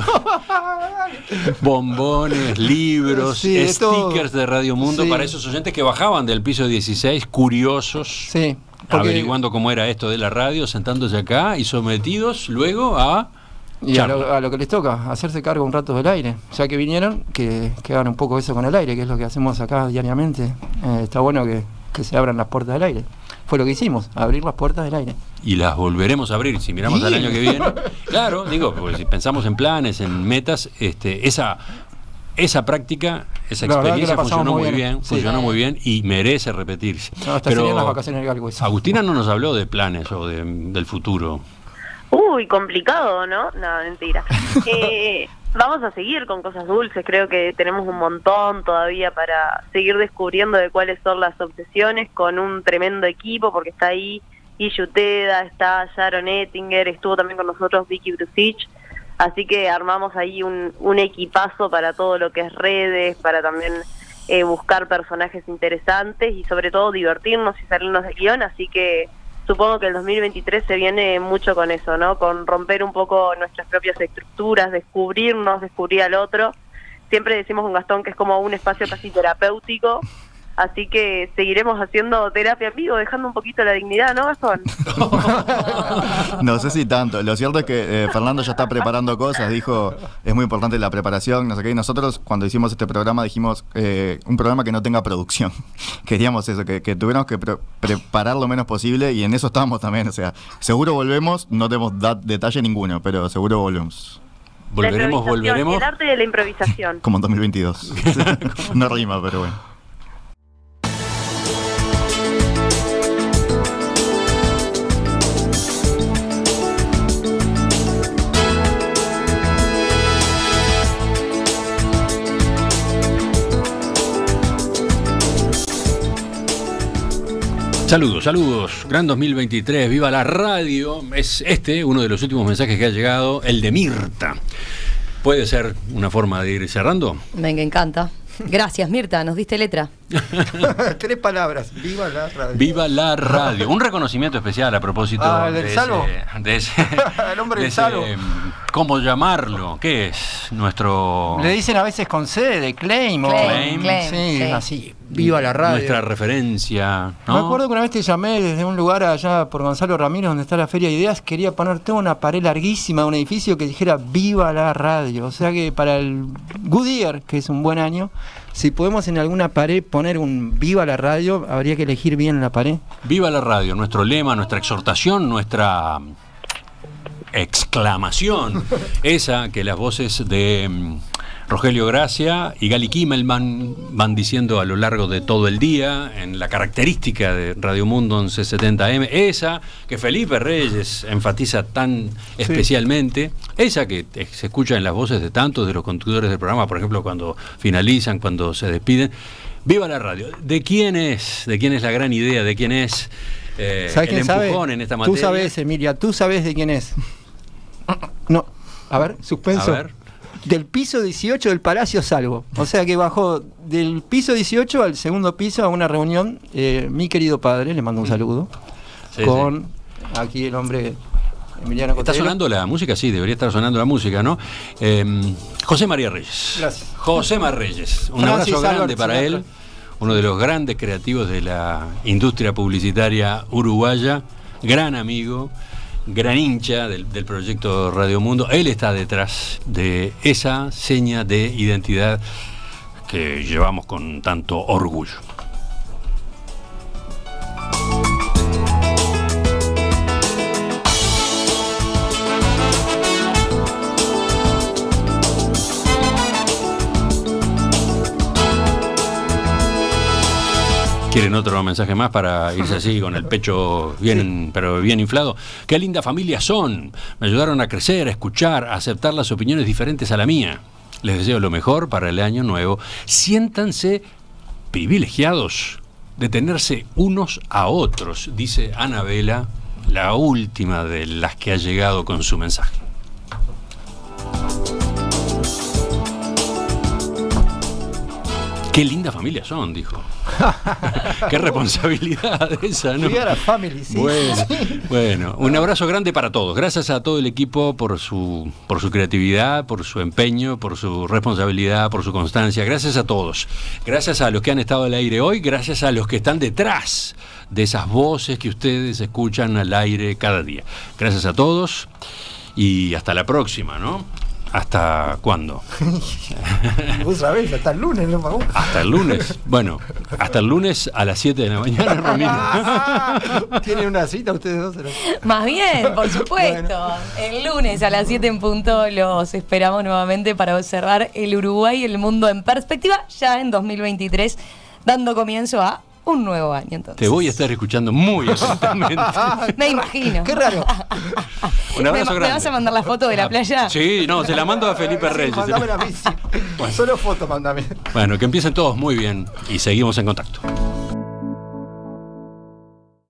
S1: Bombones, libros,
S4: Sí, de todo.
S1: stickers de Radio Mundo
S4: Sí.
S1: para esos oyentes que bajaban del piso dieciséis, curiosos,
S4: Sí, porque-
S1: averiguando cómo era esto de la radio, sentándose acá y sometidos luego a...
S4: Y a
S1: charla.
S4: lo, a lo que les toca, hacerse cargo un rato del aire. Ya que vinieron, que, que hagan un poco eso con el aire, que es lo que hacemos acá diariamente. Eh, está bueno que, que se abran las puertas del aire. Fue lo que hicimos, abrir las puertas del aire.
S1: Y las volveremos a abrir si miramos
S4: Sí.
S1: al año que viene. Claro, digo, porque si pensamos en planes, en metas, este, esa, esa práctica, esa
S4: La verdad que
S1: experiencia
S4: la pasamos
S1: funcionó
S4: muy
S1: muy
S4: bien.
S1: bien,
S4: Sí.
S1: funcionó muy bien y merece repetirse.
S4: No, hasta serían las vacaciones de Galgo eso.
S1: Agustina no nos habló de planes o de- del futuro.
S11: Uy, complicado, ¿no? No, mentira. Eh, vamos a seguir con cosas dulces, creo que tenemos un montón todavía para seguir descubriendo de cuáles son las obsesiones con un tremendo equipo, porque está ahí Yuteda, está Sharon Ettinger, estuvo también con nosotros Vicky Brusich, así que armamos ahí un, un equipazo para todo lo que es redes, para también eh, buscar personajes interesantes y sobre todo divertirnos y salirnos del guión, así que supongo que el dos mil veintitrés se viene mucho con eso, ¿no? Con romper un poco nuestras propias estructuras, descubrirnos, descubrir al otro. Siempre decimos con Gastón que es como un espacio casi terapéutico, así que seguiremos haciendo terapia en vivo, dejando un poquito la dignidad, ¿no, Gastón?
S9: No sé si tanto. Lo cierto es que eh, Fernando ya está preparando cosas. Dijo, es muy importante la preparación, no sé qué. Y nosotros, cuando hicimos este programa, dijimos eh, un programa que no tenga producción. Queríamos eso, que, que tuviéramos que pre- preparar lo menos posible. Y en eso estábamos también. O sea, seguro volvemos. No tenemos da- detalle ninguno, pero seguro volvemos.
S1: Volveremos,
S11: La improvisación,
S1: volveremos.
S11: El arte de la improvisación.
S9: Como en dos mil veintidós. No rima, pero bueno.
S1: Saludos, saludos. Gran dos mil veintitrés, viva la radio. Es este uno de los últimos mensajes que ha llegado, el de Mirta. ¿Puede ser una forma de ir cerrando?
S2: Me encanta. Gracias, Mirta, nos diste letra.
S4: Tres palabras. Viva la radio.
S1: Viva la radio. Un reconocimiento especial a propósito
S4: Ah, ¿el del
S1: de,
S4: salvo?
S1: ese, de ese.
S4: El hombre
S1: de
S4: del
S1: ese,
S4: salvo.
S1: ¿Cómo llamarlo? ¿Qué es? Nuestro.
S4: Le dicen a veces con C, de claim. o-
S1: Claim,
S2: claim,
S4: sí,
S2: sí.
S4: así. Viva la radio.
S1: Nuestra referencia. ¿no?
S4: Me acuerdo que una vez te llamé desde un lugar allá por Gonzalo Ramírez, donde está la Feria de Ideas. Quería poner toda una pared larguísima de un edificio que dijera Viva la radio. O sea que para el Good Year, que es un buen año, si podemos en alguna pared poner un Viva la radio, habría que elegir bien la pared.
S1: Viva la radio, nuestro lema, nuestra exhortación, nuestra exclamación, esa que las voces de mm, Rogelio Gracia y Gali Kimmelman van diciendo a lo largo de todo el día, en la característica de Radio Mundo once setenta eme, esa que Felipe Reyes enfatiza tan especialmente, esa que eh, se escucha en las voces de tantos de los conductores del programa, por ejemplo, cuando finalizan, cuando se despiden. Viva la radio. ¿De quién es? ¿De quién es la gran idea? ¿De quién es eh,
S4: ¿Sabes
S1: el
S4: quién sabe?
S1: empujón en esta materia?
S4: Tú sabes, Emilia, tú sabes de quién es. No, a ver, suspenso.
S1: A ver.
S4: Del piso dieciocho del Palacio Salvo. O sea que bajó del piso dieciocho al segundo piso a una reunión. Eh, mi querido padre, le mando un saludo.
S1: Sí,
S4: con aquí el hombre Emiliano
S1: ¿Está
S4: Cotelo.
S1: sonando la música? Sí, debería estar sonando la música, ¿no? Eh, José María Reyes.
S4: Gracias.
S1: José María Reyes. Un
S4: Francis
S1: abrazo grande
S4: Albert
S1: para
S4: Sinatra.
S1: él. Uno de los grandes creativos de la industria publicitaria uruguaya. Gran amigo, gran hincha del, del proyecto Radio Mundo. Él está detrás de esa seña de identidad que llevamos con tanto orgullo. ¿Quieren otro mensaje más para irse así con el pecho bien, pero bien inflado? Qué linda familia son. Me ayudaron a crecer, a escuchar, a aceptar las opiniones diferentes a la mía. Les deseo lo mejor para el año nuevo. Siéntanse privilegiados de tenerse unos a otros, dice Anabela, la última de las que ha llegado con su mensaje. Qué linda familia son, dijo. Qué responsabilidad esa, ¿no?
S4: We are a family, sí.
S1: Bueno, bueno, un abrazo grande para todos. Gracias a todo el equipo por su, por su creatividad, por su empeño, por su responsabilidad, por su constancia. Gracias a todos. Gracias a los que han estado al aire hoy. Gracias a los que están detrás de esas voces que ustedes escuchan al aire cada día. Gracias a todos y hasta la próxima, ¿no? ¿Hasta cuándo?
S4: Vos sabés, hasta el lunes, ¿no?
S1: Hasta el lunes. Bueno, hasta el lunes a las siete de la mañana, Romina.
S4: ¿Tienen una cita ustedes dos?
S2: Más bien, por supuesto. El lunes a las siete en punto los esperamos nuevamente para observar el Uruguay y el mundo en perspectiva, ya en dos mil veintitrés, dando comienzo a un nuevo año. Entonces,
S1: Te voy a estar escuchando muy atentamente.
S2: me imagino.
S4: Qué raro.
S1: Un abrazo
S2: ¿Me,
S1: grande.
S2: ¿Me vas a mandar la foto de la playa?
S1: Sí, no, se la mando a Felipe Reyes.
S4: Mandame la bici. Solo foto, mandame.
S1: Bueno, que empiecen todos muy bien y seguimos en contacto.